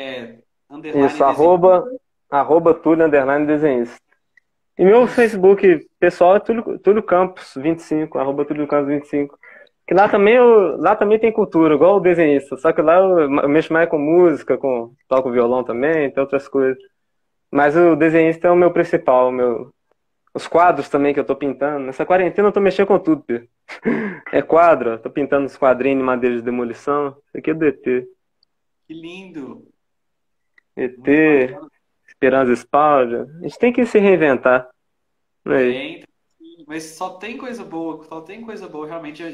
Isso, underline desenho. arroba Túlio Underline Desenhista. E meu Isso. Facebook pessoal é Túlio Campos 25, arroba Túlio Campos 25. Que lá também, lá também tem cultura, igual o desenhista. Só que lá eu mexo mais com música, toco violão também, tem outras coisas. Mas o desenhista é o meu principal, os quadros também que eu tô pintando. Nessa quarentena eu tô mexendo com tudo, Pedro. É quadro, ó, tô pintando os quadrinhos de madeira de demolição. Isso aqui é do ET. Que lindo. Muito ET, bacana. Esperança Spaldia. A gente tem que se reinventar, né? Tem, sim, mas só tem coisa boa, só tem coisa boa, realmente.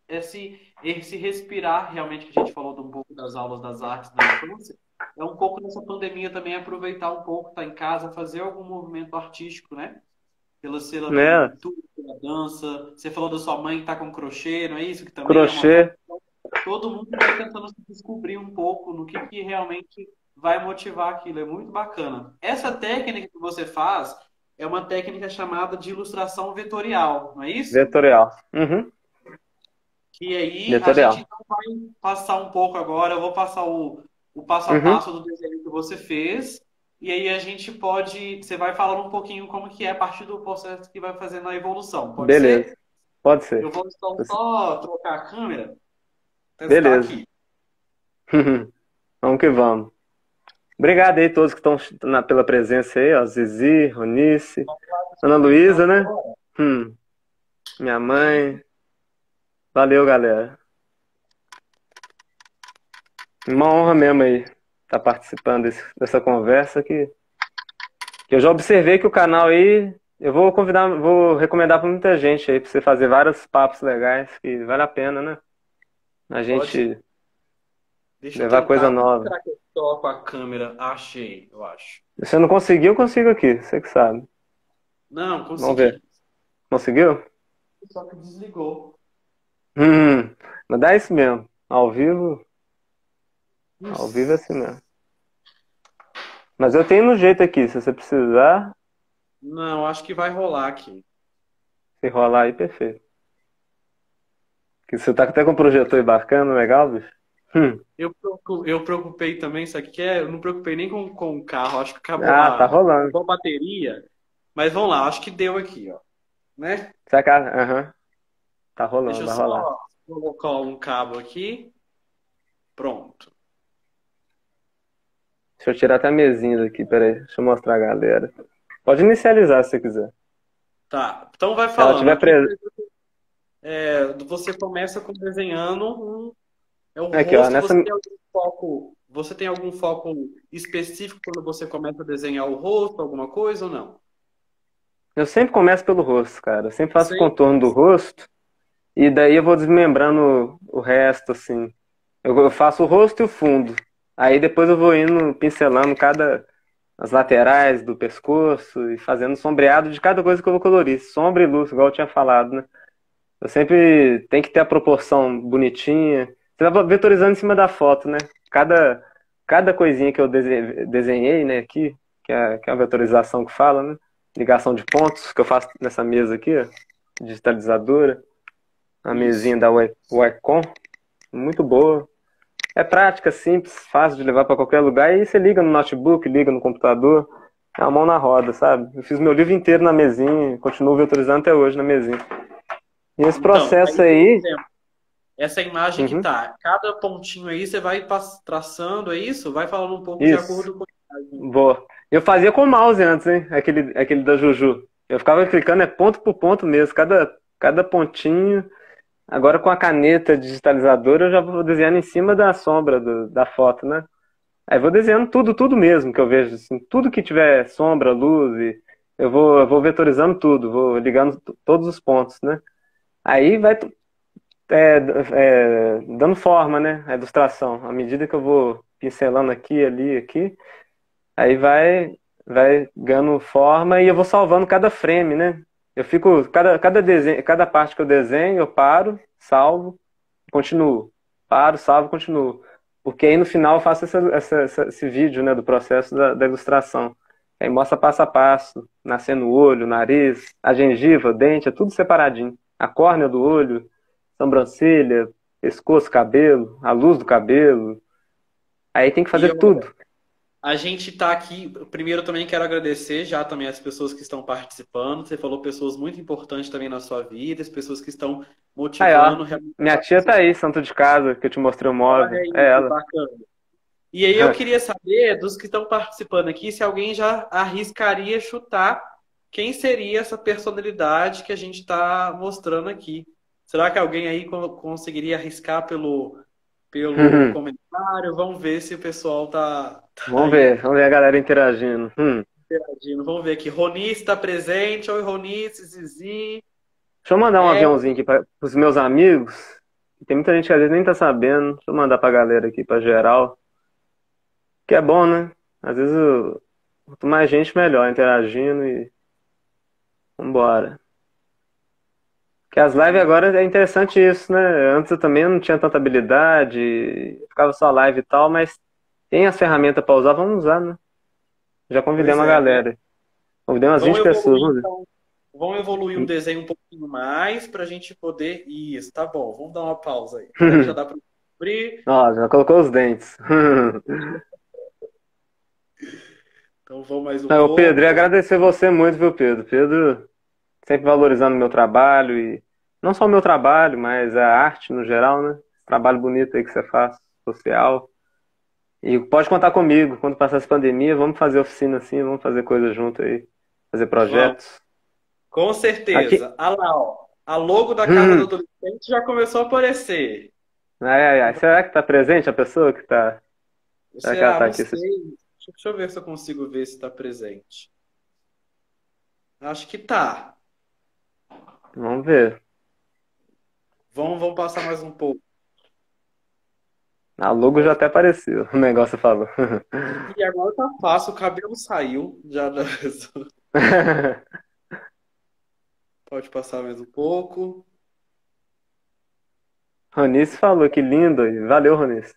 Esse respirar, realmente, que a gente falou de um pouco das aulas das artes da infância, é um pouco nessa pandemia também aproveitar um pouco, estar em casa, fazer algum movimento artístico, né? Pela Né? pintura, pela dança. Você falou da sua mãe que está com crochê, não é isso? Que também é uma forma. Crochê. Todo mundo vai tentando se descobrir um pouco no que realmente vai motivar aquilo. É muito bacana. Essa técnica que você faz é uma técnica chamada de ilustração vetorial, não é isso? Vetorial. Uhum. Que aí a gente Vetorial. então vai passar um pouco agora. Eu vou passar o passo a Uhum. passo do desenho que você fez. E aí a gente pode. Você vai falando um pouquinho como que é a partir do processo que vai fazendo a evolução. Pode Beleza. ser? Pode Eu ser. vou então só trocar a câmera, testar Beleza. aqui. Vamos que vamos. Obrigado aí a todos que estão pela presença aí, ó. Zizi, Ronice, Ana Então, Luísa, né? Minha mãe. Valeu, galera. Uma honra mesmo aí estar participando dessa conversa que eu já observei que o canal aí, eu vou convidar, vou recomendar para muita gente aí, para você fazer vários papos legais, que vale a pena, né? A pode. gente Deixa eu levar coisa tentar. Como nova. será que eu toco a câmera? Achei, eu acho. Se você não conseguir, eu consigo aqui, você que sabe. Não, Vamos ver. consegui. Conseguiu? Só que desligou. Hum, mas dá isso mesmo. Ao vivo é Isso. assim mesmo. Mas eu tenho no jeito aqui, se você precisar, Não, acho que vai rolar aqui. se rolar aí, perfeito. Que você tá até com um projetor aí bacana, legal, bicho? Hum. Eu preocupei também, sabe o que é? Eu não preocupei nem com o carro, acho que Ah, tá rolando. acabou a bateria. Mas vamos lá, acho que deu aqui, ó. Né? Aham, tá Deixa rolando, eu vai rolar. só colocar um cabo aqui. Pronto. Deixa eu tirar até a mesinha daqui, peraí. Deixa eu mostrar a galera. Pode inicializar se você quiser. Tá. Então vai Se ela falando. tiver Aqui presa. você começa com desenhando é o Aqui, ó, rosto. nessa. Você tem algum foco específico quando você começa a desenhar o rosto, alguma coisa ou não? Eu sempre começo pelo rosto, cara. Eu sempre faço o Sempre. contorno do rosto. E daí eu vou desmembrando o resto, assim. Eu faço o rosto e o fundo. Aí depois eu vou indo pincelando as laterais do pescoço e fazendo sombreado de cada coisa que eu vou colorir. Sombra e luz, igual eu tinha falado, né? Eu sempre tem que ter a proporção bonitinha. Você vai vetorizando em cima da foto, né? Cada coisinha que eu desenhei, né, aqui, que é a vetorização que fala, né? Ligação de pontos, que eu faço nessa mesa aqui, ó, digitalizadora. A Isso. mesinha da Wacom, muito boa. É prática, simples, fácil de levar para qualquer lugar. E você liga no notebook, liga no computador. É a mão na roda, sabe? Eu fiz meu livro inteiro na mesinha, continuo vetorizando até hoje na mesinha. E esse Então, processo aí, por aí. exemplo, essa imagem que Uhum, tá, cada pontinho aí você vai traçando, é isso? Vai falando um pouco de isso, acordo com a imagem. boa. Eu fazia com o mouse antes, hein? Aquele da Juju. Eu ficava clicando, é ponto por ponto mesmo, cada pontinho. Agora com a caneta digitalizadora eu já vou desenhando em cima da sombra da foto, né? Aí vou desenhando tudo mesmo que eu vejo, assim, tudo que tiver sombra, luz, eu vou vetorizando tudo, vou ligando todos os pontos, né? Aí vai dando forma, né? A ilustração. À medida que eu vou pincelando aqui, ali, aqui, aí vai ganhando forma e eu vou salvando cada frame, né? Eu fico, cada desenho, cada parte que eu desenho, eu paro, salvo, continuo. Paro, salvo, continuo. Porque aí no final eu faço esse vídeo, né, do processo da ilustração. Aí mostra passo a passo, nascendo o olho, o nariz, a gengiva, o dente, é tudo separadinho. A córnea do olho, sobrancelha, pescoço, cabelo, a luz do cabelo. Aí tem que E fazer tudo. a gente está aqui. Primeiro, também quero agradecer já também as pessoas que estão participando. Você falou pessoas muito importantes também na sua vida, as pessoas que estão Aí, ó, motivando realmente minha tia tá aí, santo de casa, que eu te mostrei o Olha móvel. aí, É que ela. bacana. E aí eu queria saber dos que estão participando aqui se alguém já arriscaria chutar quem seria essa personalidade que a gente está mostrando aqui. Será que alguém aí conseguiria arriscar pelo comentário? Vamos ver se o pessoal tá aí Vamos ver a galera interagindo. interagindo. Vamos ver aqui. Ronice está presente. Oi, Ronice, Zizi. Deixa eu mandar um É, aviãozinho aqui para os meus amigos. Tem muita gente que às vezes nem tá sabendo. Deixa eu mandar pra galera aqui, pra geral. Que é bom, né? Às vezes, quanto mais gente, melhor interagindo e vambora. Que as lives agora é interessante isso, né? Antes eu também não tinha tanta habilidade, ficava só live e tal, mas tem as ferramentas pra usar, vamos usar, né? Já convidei pois uma é. galera. Convidei umas Vamos 20 pessoas, evoluir, vamos ver. então. Vamos evoluir o desenho um pouquinho mais para a gente poder. Isso, tá bom. Vamos dar uma pausa aí. Será que já dá para abrir? Ó, já colocou os dentes. Então vamos mais um Não, Pedro, e pouco. agradecer você muito, viu, Pedro? Pedro sempre valorizando o meu trabalho e não só o meu trabalho, mas a arte no geral, né? Trabalho bonito aí que você faz, social. E pode contar comigo, quando passar essa pandemia, vamos fazer oficina assim, vamos fazer coisa junto aí, fazer Vamos, projetos. com Aqui. certeza. Ah lá, ó. A logo da Casa do Adolescente já começou a aparecer. Ai, ai, ai. Será que tá presente a pessoa que tá? Será que ela Será? tá Não aqui sei. assistindo? Deixa eu ver se eu consigo ver se está presente. Acho que tá. Vamos ver. Vamos passar mais um pouco. A logo já até apareceu, o negócio falou. E agora tá fácil, o cabelo saiu. Já pode passar mais um pouco. Ronice falou que lindo. Valeu, Ronice.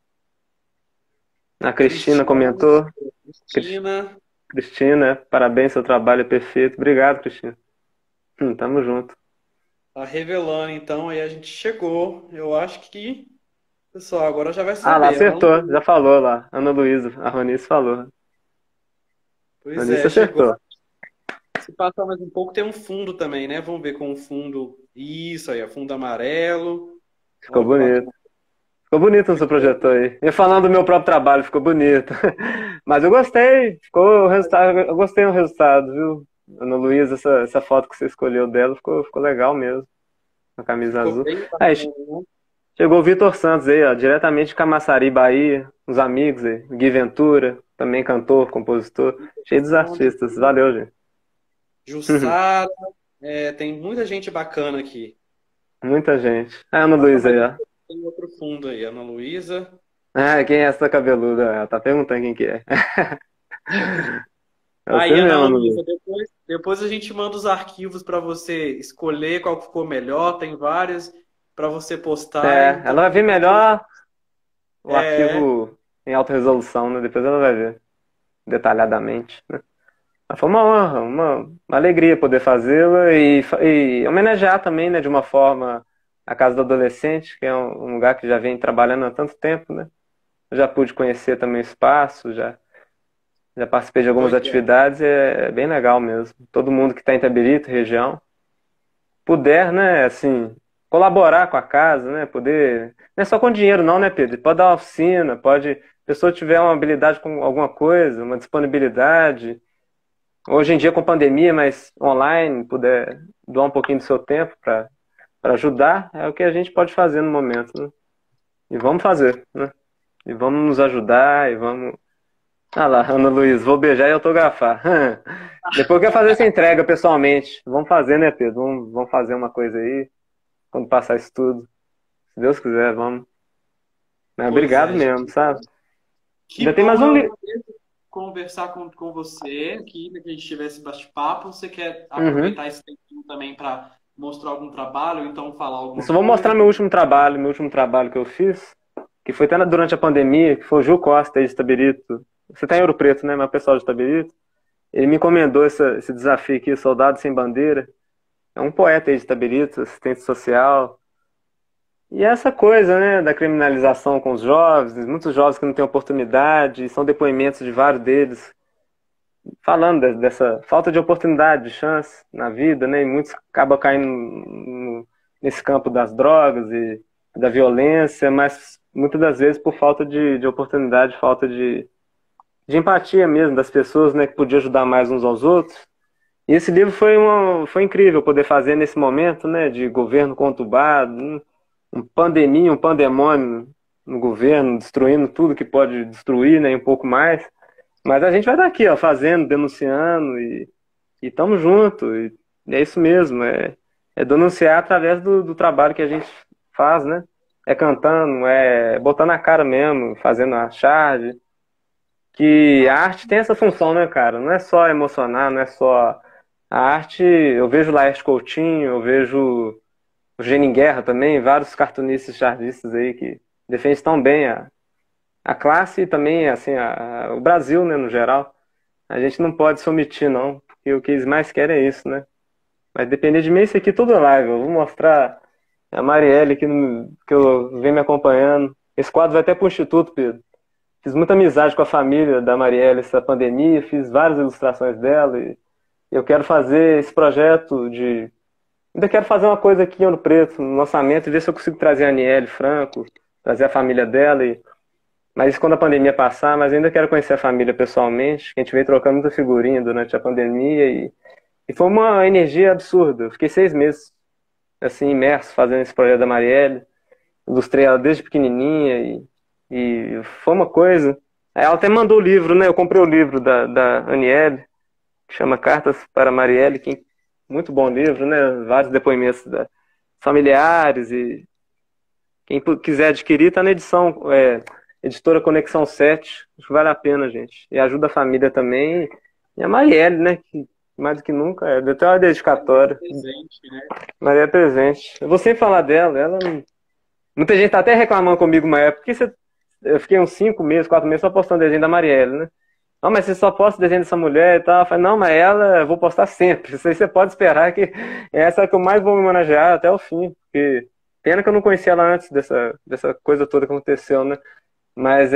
A Cristina Cristina, comentou. Cristina. Cristina, parabéns, seu trabalho é perfeito. Obrigado, Cristina. Tamo junto. Tá revelando, então, aí a gente chegou. Eu acho que, pessoal, agora já vai Ah, lá saber. Ana acertou, Lu. já falou lá. Ana Luísa, a Ronice falou. A Pois Ronice é, chegou. acertou. Se passar mais um pouco, tem um fundo também, né? Vamos ver com o fundo. Isso aí, é fundo amarelo. Ficou Olha que bacana. bonito. Ficou bonito no seu Ficou. projeto aí. E falando do meu próprio trabalho, ficou bonito. Mas eu gostei, ficou o resultado, eu gostei do resultado, viu? Ana Luísa, essa foto que você escolheu dela ficou legal mesmo. A camisa Ficou azul. bem Aí, bacana, né? chegou o Vitor Santos aí, ó, diretamente de Camaçari, Bahia, uns amigos aí. Gui Ventura, também cantor, compositor, cheio dos artistas. Valeu, gente. Jussara. É, tem muita gente bacana aqui. Muita gente. A Ana Passa Luísa mais aí, um ó. pouco, tem outro fundo aí. Ana Luísa. Ah, quem é essa cabeluda? Ela tá perguntando quem que é. É você Aí, mesmo, Ana Ana Luísa, Luísa. depois a gente manda os arquivos para você escolher qual que ficou melhor. Tem vários para você postar. É, Então, ela vai ver melhor o é, arquivo em alta resolução, né? Depois ela vai ver detalhadamente, né? Mas foi uma honra, uma alegria poder fazê-la e homenagear também, né, de uma forma a Casa do Adolescente, que é um lugar que já vem trabalhando há tanto tempo, né? Eu já pude conhecer também o espaço, já participei de algumas pois é. atividades, é bem legal mesmo. Todo mundo que está em Itabirito, região, puder, né, assim, colaborar com a casa, né, poder, não é só com dinheiro não, né, Pedro? Pode dar uma oficina, pode, se a pessoa tiver uma habilidade com alguma coisa, uma disponibilidade, hoje em dia com pandemia, mas online, puder doar um pouquinho do seu tempo para ajudar, é o que a gente pode fazer no momento, né? E vamos fazer, né? E vamos nos ajudar, e vamos... Ah lá, Ana Luiz, vou beijar e autografar. Depois eu quero fazer essa entrega pessoalmente. Vamos fazer, né, Pedro? Vamos fazer uma coisa aí, quando passar isso tudo. Se Deus quiser, vamos. Mas Pois obrigado é, mesmo, gente. sabe? Que Ainda tem mais bom, um eu livro. agradeço conversar com você aqui, que a gente tivesse bate-papo. Você quer Uhum. aproveitar esse tempinho também para mostrar algum trabalho, ou então falar Eu alguma só vou mostrar coisa? meu último trabalho que eu fiz, que foi até durante a pandemia, que foi o Gil Costa aí de Itabirito. Você tá em Ouro Preto, né? Mas o pessoal de Itabirito. Ele me encomendou esse desafio aqui, Soldado Sem Bandeira. É um poeta aí de Itabirito, assistente social. E essa coisa, né, da criminalização com os jovens, muitos jovens que não têm oportunidade, são depoimentos de vários deles falando dessa falta de oportunidade, de chance na vida, né, e muitos acabam caindo nesse campo das drogas e da violência, mas muitas das vezes por falta de oportunidade, falta de empatia mesmo das pessoas, né, que podia ajudar mais uns aos outros. E esse livro foi incrível poder fazer nesse momento, né, de governo conturbado, pandemia, um pandemônio no governo, destruindo tudo que pode destruir, né, e um pouco mais. Mas a gente vai estar aqui, ó, fazendo, denunciando e estamos juntos. E é isso mesmo, é denunciar através do trabalho que a gente faz, né? É cantando, é botando a cara mesmo, fazendo a charge. Que a arte tem essa função, né, cara? Não é só emocionar, não é só. A arte, eu vejo Laerte Coutinho, eu vejo o Gênio Guerra também, vários cartunistas, chargistas aí que defendem tão bem a classe e também, assim, o Brasil, né, no geral. A gente não pode se omitir, não, porque o que eles mais querem é isso, né? Mas depender de mim, isso aqui é tudo live. Eu vou mostrar a Marielle aqui que eu venho me acompanhando. Esse quadro vai até pro Instituto, Pedro. Fiz muita amizade com a família da Marielle essa pandemia, fiz várias ilustrações dela e eu quero fazer esse projeto de. Ainda quero fazer uma coisa aqui em Ouro Preto, no lançamento, e ver se eu consigo trazer a Aniele Franco, trazer a família dela. Mas isso quando a pandemia passar, mas eu ainda quero conhecer a família pessoalmente, que a gente veio trocando muita figurinha durante a pandemia e foi uma energia absurda. Eu fiquei 6 meses, assim, imerso, fazendo esse projeto da Marielle. Ilustrei ela desde pequenininha e foi uma coisa. Aí ela até mandou o livro, né? Eu comprei o livro da Aniele, que chama Cartas para Marielle, que muito bom livro, né? Vários depoimentos familiares e quem quiser adquirir está na edição, editora Conexão 7. Acho que vale a pena, gente. E ajuda a família também. E a Marielle, né? Que mais do que nunca é. Deu até uma dedicatória. Presente, né? Maria é presente. Eu vou sempre falar dela. Muita gente tá até reclamando comigo uma época. Eu fiquei uns 5 meses, 4 meses só postando desenho da Marielle, né? Não, mas você só posta desenho dessa mulher e tal. Eu falei, não, mas ela eu vou postar sempre. Isso aí você pode esperar que é essa que eu mais vou me homenagear até o fim. Porque pena que eu não conhecia ela antes dessa coisa toda que aconteceu, né? Mas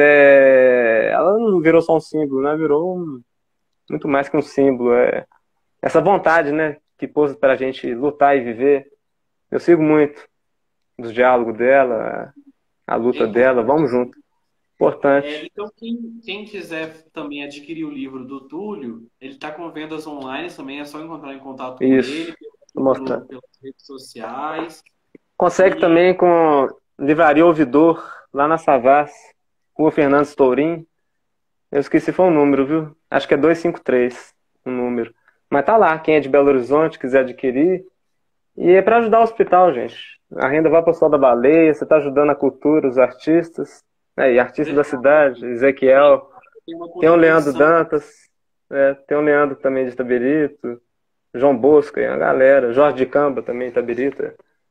ela não virou só um símbolo, né? Virou muito mais que um símbolo. Essa vontade, né? Que pôs pra gente lutar e viver. Eu sigo muito dos diálogos dela, a É luta dela. importante. Vamos junto. Importante. Então, quem quiser também adquirir o livro do Túlio, ele está com vendas online também, é só entrar em contato com Isso. ele, Vou mostrar. pelas redes sociais. Consegue E também com Livraria Ouvidor, lá na Savassi, Rua Fernando Tourim. Eu esqueci foi um número, viu? Acho que é 253 o número. Mas tá lá, quem é de Belo Horizonte quiser adquirir. E é para ajudar o hospital, gente. A renda vai para o Sol da Baleia, você está ajudando a cultura, os artistas, né? E artistas da cidade, Ezequiel. tem uma Tem o Leandro contribuição. Dantas, tem o Leandro também de Itabirito, João Bosco, e a galera, Jorge de Camba também, Itabirito.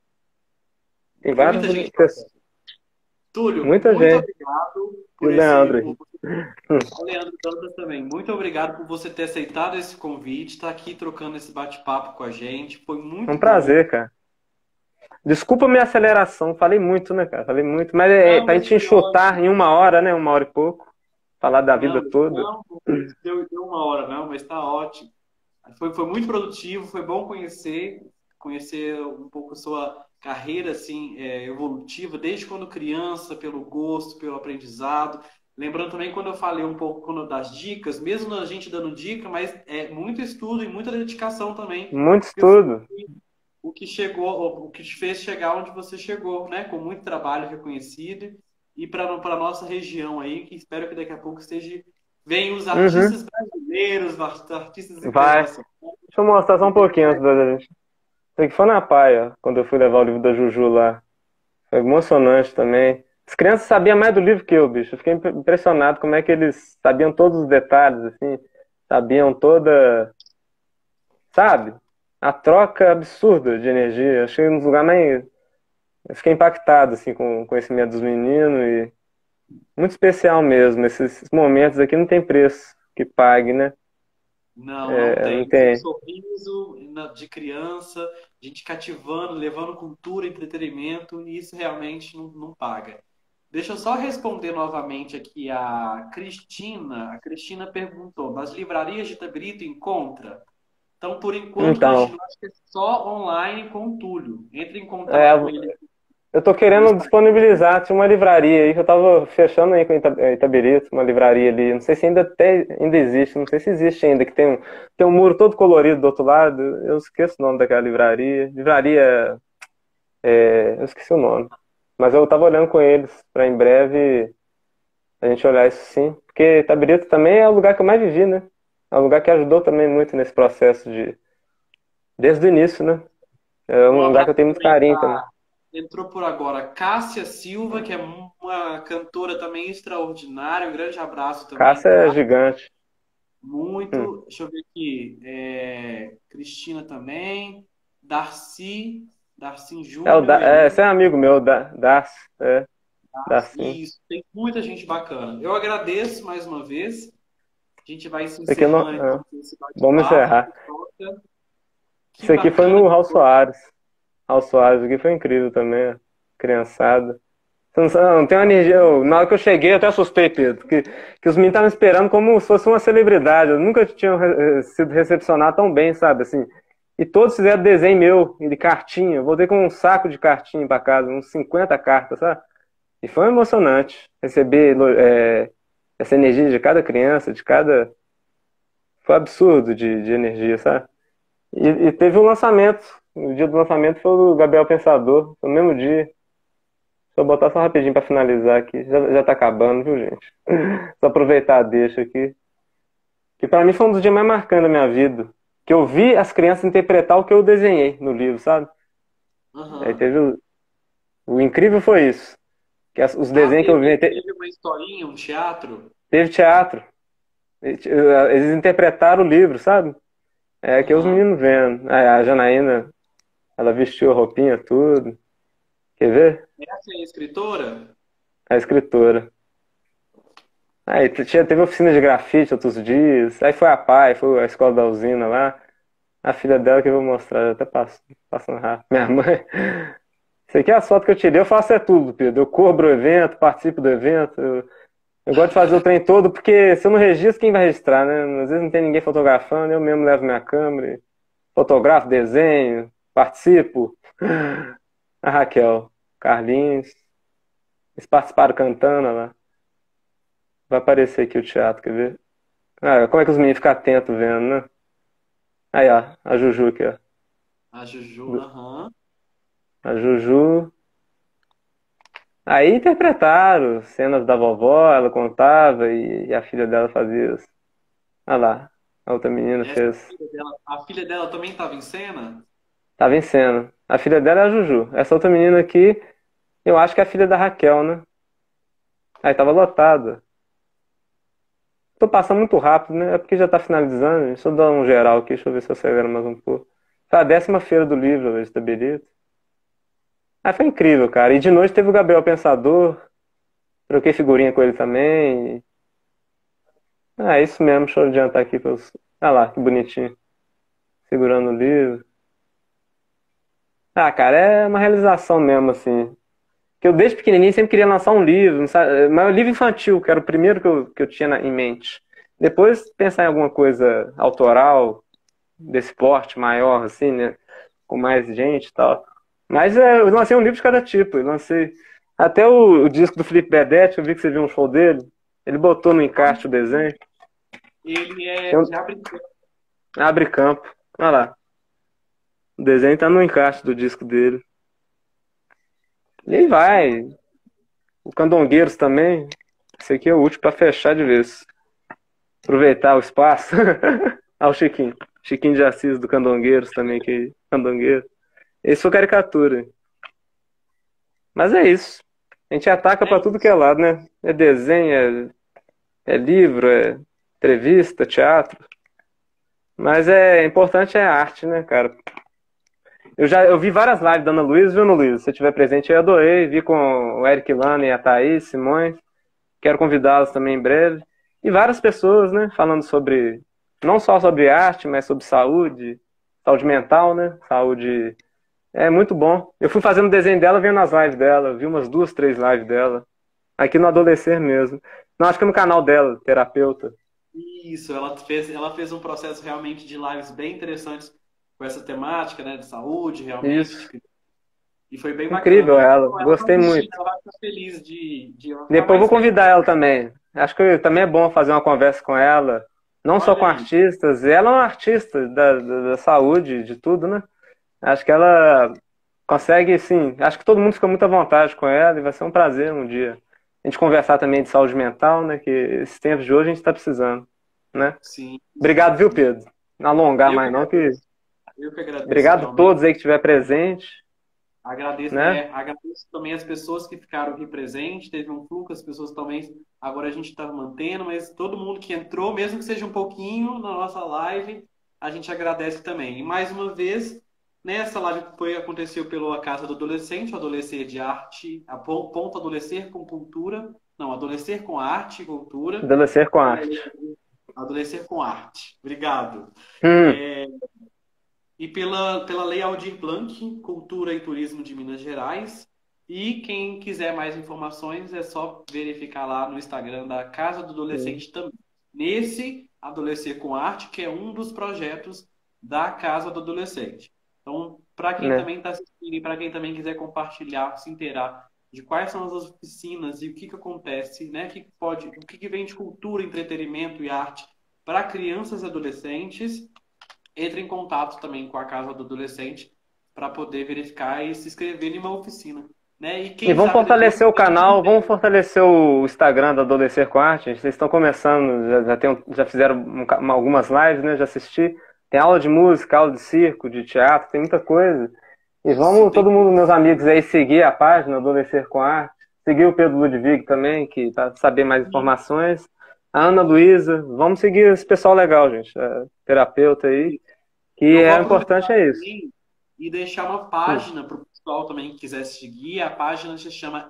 Tem Tem várias muita gente. pessoas, Túlio, muita muito gente. obrigado E o por Leandro esse. aí. O Leandro Dantas também. Muito obrigado por você ter aceitado esse convite, estar aqui trocando esse bate-papo com a gente. Foi É muito um bom. prazer, cara. Desculpa a minha aceleração, falei muito, né, cara? Falei muito, mas Não, pra mas gente foi enxutar ótimo. em 1 hora, né? 1 hora e pouco. Falar da vida Não, toda. não, deu 1 hora, não, mas está ótimo. Foi muito produtivo, foi bom conhecer um pouco a sua carreira assim, evolutiva, desde quando criança, pelo gosto, pelo aprendizado. Lembrando também quando eu falei um pouco das dicas, mesmo a gente dando dica, mas é muito estudo e muita dedicação também, Muito porque foi estudo. o que chegou, o que te fez chegar onde você chegou, né? Com muito trabalho reconhecido e para a nossa região aí, que espero que daqui a pouco venham os Uhum. artistas brasileiros, os artistas Vai. internacionais. Deixa eu mostrar só um pouquinho antes da gente. Isso aqui foi na Paia, quando eu fui levar o livro da Juju lá. Foi emocionante também. As crianças sabiam mais do livro que eu, bicho. Eu fiquei impressionado como é que eles sabiam todos os detalhes, assim, sabiam toda, sabe? A troca absurda de energia. Achei um dos lugares mais. Eu fiquei impactado, assim, com o conhecimento dos meninos e muito especial mesmo. Esses momentos aqui não tem preço que pague, né? Não, não É, não tem. Um tem. sorriso de criança, gente cativando, levando cultura, entretenimento, e isso realmente não paga. Deixa eu só responder novamente aqui a Cristina. A Cristina perguntou: nas livrarias de Itabirito encontra? Então, por enquanto, Então, Cristina, eu acho que é só online com o Túlio. Entre em é, contato com ele eu tô no querendo Instagram. disponibilizar, tinha uma livraria aí que eu tava fechando aí com Itabirito, uma livraria ali. Não sei se ainda existe, não sei se existe ainda, que tem um muro todo colorido do outro lado. Eu esqueço o nome daquela livraria. Livraria, eu esqueci o nome. Mas eu tava olhando com eles para em breve a gente olhar isso sim. Porque Itabirito também é o lugar que eu mais vivi, né? É um lugar que ajudou também muito nesse processo desde o início, né? É Um um lugar que abraço eu tenho muito também carinho também. para. Entrou por agora Cássia Silva, que é uma cantora também extraordinária. Um grande abraço também, Caça é Cássia. gigante. Hum. Muito. Deixa eu ver aqui. Cristina também. Darcy. Darcy Júnior, Você é Helena. amigo meu, Darcy. Isso. Tem muita gente bacana. Eu agradeço mais uma vez. A gente vai se Isso aqui não, encerrando então esse vamos bate-papo, essa encerrar. troca. Que Isso aqui foi bacana no que Raul foi. Soares. Raul Soares aqui foi incrível também, ó. Criançada. Não tem uma energia. Na hora que eu cheguei, eu até assustei, Pedro, que os meninos estavam esperando como se fosse uma celebridade. Eu nunca tinha sido recepcionado tão bem, sabe? Assim. E todos fizeram desenho meu, e de cartinha. Eu voltei com um saco de cartinha pra casa, uns 50 cartas, sabe? E foi emocionante receber essa energia de cada criança, de cada. Foi absurdo de energia, sabe? E teve o lançamento. O dia do lançamento foi o Gabriel Pensador, foi no mesmo dia. Só botar só rapidinho pra finalizar aqui. Já tá acabando, viu, gente? Só aproveitar a deixa aqui. Que pra mim foi um dos dias mais marcantes da minha vida. Que eu vi as crianças interpretar o que eu desenhei no livro, sabe? Aí Aham. teve o incrível foi isso. Que os Ah, desenhos que eu vi. teve uma historinha, um teatro. Teve teatro. Eles interpretaram o livro, sabe? É que os Aham. meninos vendo. A Janaína, ela vestiu a roupinha, tudo. Quer ver? Essa é a escritora? A escritora. Aí teve oficina de grafite outros dias. Aí foi a PAI, foi a escola da usina lá. A filha dela que eu vou mostrar, eu até passando rápido. Minha mãe. Isso aqui é as fotos que eu tirei, eu faço tudo, Pedro. Eu cobro o evento, participo do evento. Eu gosto de fazer o trem todo, porque se eu não registro, quem vai registrar, né? Às vezes não tem ninguém fotografando, eu mesmo levo minha câmera, fotografo, desenho, participo. A Raquel, Carlinhos, eles participaram cantando, olha lá. Vai aparecer aqui o teatro, quer ver? Ah, como é que os meninos ficam atentos vendo, né? Aí, ó, a Juju aqui, ó. A Juju, aham. A Juju. Aí interpretaram cenas da vovó, ela contava e a filha dela fazia isso. Olha lá, a outra menina Essa fez. a filha dela também estava em cena? Tava em cena. A filha dela é a Juju. Essa outra menina aqui, eu acho que é a filha da Raquel, né? Aí tava lotada. Tô passando muito rápido, né? É porque já tá finalizando. Deixa eu dar um geral aqui, deixa eu ver se eu acelero mais um pouco. Tá a 10ª feira do livro hoje, da Beleza. Ah, foi incrível, cara. E de noite teve o Gabriel Pensador. Troquei figurinha com ele também. Ah, é isso mesmo. Deixa eu adiantar aqui. Ah lá, que bonitinho. Segurando o livro. Ah, cara, é uma realização mesmo, assim. Que eu desde pequenininho sempre queria lançar um livro, não sabe? Mas um livro infantil, que era o primeiro que eu tinha em mente. Depois pensar em alguma coisa autoral, desse porte maior, assim, né? Com mais gente e tal. Mas eu lancei um livro de cada tipo. Eu lancei até o disco do Felipe Benedetti, eu vi que você viu um show dele. Ele botou no encarte o desenho. Ele é Tem já brincando. abre campo. Olha lá. O desenho tá no encarte do disco dele. E aí vai. O Candongueiros também. Esse aqui é o último pra fechar de vez. Aproveitar o espaço. Ah, o Chiquinho. Chiquinho de Assis do Candongueiros também, que Candongueiro. Esse foi caricatura. Mas é isso. A gente ataca É pra tudo que isso. é lado, né? É desenho, é livro, é entrevista, teatro. Mas é importante é a arte, né, cara? Eu vi várias lives da Ana Luísa, viu, Ana Luísa? Se você estiver presente, eu adorei. Vi com o Eric Lana e a Thaís Simões. Quero convidá-los também em breve. E várias pessoas, né, falando sobre, não só sobre arte, mas sobre saúde, saúde mental, né? Saúde. É muito bom. Eu fui fazendo desenho dela, vendo as lives dela. Vi umas duas, três lives dela. Aqui no Adolescer mesmo. Não, acho que é no canal dela, Terapeuta. Isso, ela fez um processo realmente de lives bem interessantes com essa temática, né, de saúde, realmente, Isso. e foi bem Incrível bacana. ela. Então, ela vai Gostei assistir, muito. ela vai ficar feliz ela vai ficar Depois eu vou mais feliz. convidar ela também. Acho que também é bom fazer uma conversa com ela. Não só Olha com aí. artistas. Ela é uma artista da saúde, de tudo, né? Acho que ela consegue, sim. Acho que todo mundo fica muito à vontade com ela e vai ser um prazer um dia. A gente conversar também de saúde mental, né? Que esses tempos de hoje a gente está precisando, né? Sim, Obrigado, viu, Pedro? Não alongar eu que mais não, que... agradeço. Eu que agradeço Obrigado a realmente. todos aí que estiver presente, né? Agradeço também as pessoas que ficaram aqui presentes. Teve um fluxo, as pessoas também. Agora a gente está mantendo, mas todo mundo que entrou, mesmo que seja um pouquinho na nossa live, a gente agradece também. E mais uma vez, nessa live aconteceu pela Casa do Adolescente, o Adolescer de Arte, ponto Adolescer com Cultura. Não, Adolescer com Arte e Cultura. Adolescer com É, arte. Adolescer com Arte. Obrigado. Hum, E pela Lei Aldir Blanc, Cultura e Turismo de Minas Gerais. E quem quiser mais informações é só verificar lá no Instagram da Casa do Adolescente também. Nesse Adolescer com Arte, que é um dos projetos da Casa do Adolescente. Então, para quem né? também está assistindo e para quem também quiser compartilhar, se inteirar de quais são as oficinas e o que acontece, né? O que vem de cultura, entretenimento e arte para crianças e adolescentes, entre em contato também com a Casa do Adolescente para poder verificar e se inscrever em uma oficina, né? E E quem vamos sabe depois fortalecer o a gente não canal, vamos tem. fortalecer o Instagram do Adolescer com Arte. Vocês estão começando, já fizeram algumas lives, né? Já assisti. Tem aula de música, aula de circo, de teatro, tem muita coisa. E Isso, vamos, tem. todo mundo, meus amigos aí, seguir a página Adolescer com Arte. Seguir o Pedro Ludwig também, que para saber mais informações. A Ana Luísa, vamos seguir esse pessoal legal, gente. Terapeuta aí. Que Eu vou é aproveitar importante é isso. também e deixar uma Hum. página para o pessoal também que quiser seguir. A página se chama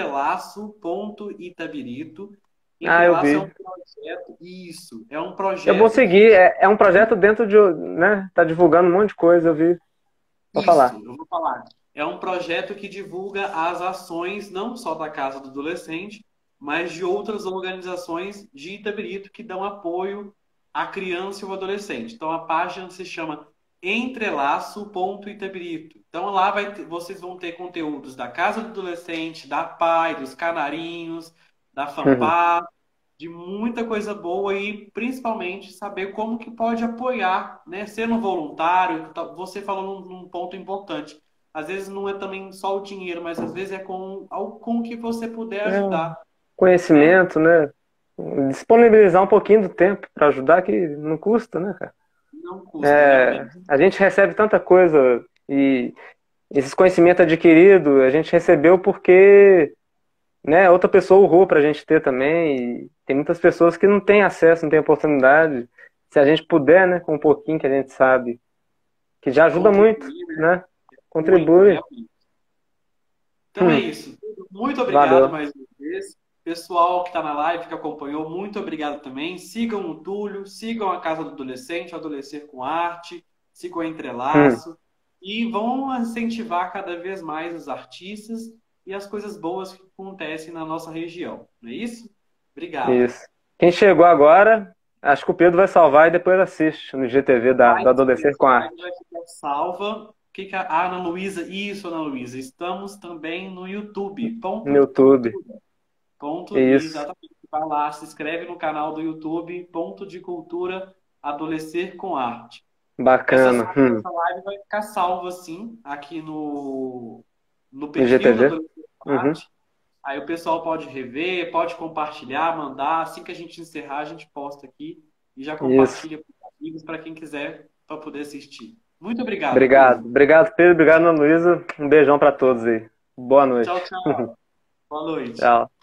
entrelaço.itabirito. Ah, eu Entrelaço é um vi. projeto, isso, é um Eu vou projeto que seguir. É um projeto dentro de, né? Tá divulgando um monte de coisa, eu vi. Vou Isso, falar. eu vou falar. É um projeto que divulga as ações não só da Casa do Adolescente, mas de outras organizações de Itabirito que dão apoio à criança e ao adolescente. Então a página se chama entrelaço.itabirito. Então lá vocês vão ter conteúdos da Casa do Adolescente, da PAI, dos Canarinhos, da FAMPAR, de muita coisa boa e principalmente saber como que pode apoiar, né? Sendo voluntário, você falou num ponto importante. Às vezes não é também só o dinheiro, mas às vezes é com o que você puder É um ajudar, né? conhecimento, né? Disponibilizar um pouquinho do tempo para ajudar que não custa, né, cara? Não custa É, realmente. a gente recebe tanta coisa e esses conhecimentos adquiridos a gente recebeu porque, né, outra pessoa urrou para a gente ter também. E tem muitas pessoas que não têm acesso, não têm oportunidade. Se a gente puder, né, com um pouquinho que a gente sabe, que já ajuda muito, Contribuir, né? né? Muito, Contribui. realmente. Então é isso. Muito obrigado Valeu. mais uma vez. Pessoal que está na live, que acompanhou, muito obrigado também. Sigam o Túlio, sigam a Casa do Adolescente, o Adolescer com Arte, sigam o Hum, Entrelaço e vão incentivar cada vez mais os artistas e as coisas boas que acontecem na nossa região. Não é isso? Obrigado. isso. Quem chegou agora, acho que o Pedro vai salvar e depois assiste no GTV Vai do sim, Adolescer essa com live Arte. vai ficar salva. A Ana Luísa, isso, Ana Luísa. Estamos também no YouTube. No Ponto de YouTube. cultura. Ponto, Isso. exatamente. Vai lá, se inscreve no canal do YouTube, Ponto de Cultura Adolescer com Arte. Essa, Bacana. essa live vai ficar salva, sim, aqui no No perfil da GTV. Adolescer com Uhum. Arte. Aí o pessoal pode rever, pode compartilhar, mandar. Assim que a gente encerrar, a gente posta aqui e já Isso. compartilha com os amigos para quem quiser para poder assistir. Muito obrigado, Obrigado. Túlio. Obrigado, Pedro. Obrigado, Ana Luísa. Um beijão para todos aí. Boa noite. Tchau, tchau. Boa noite. Tchau.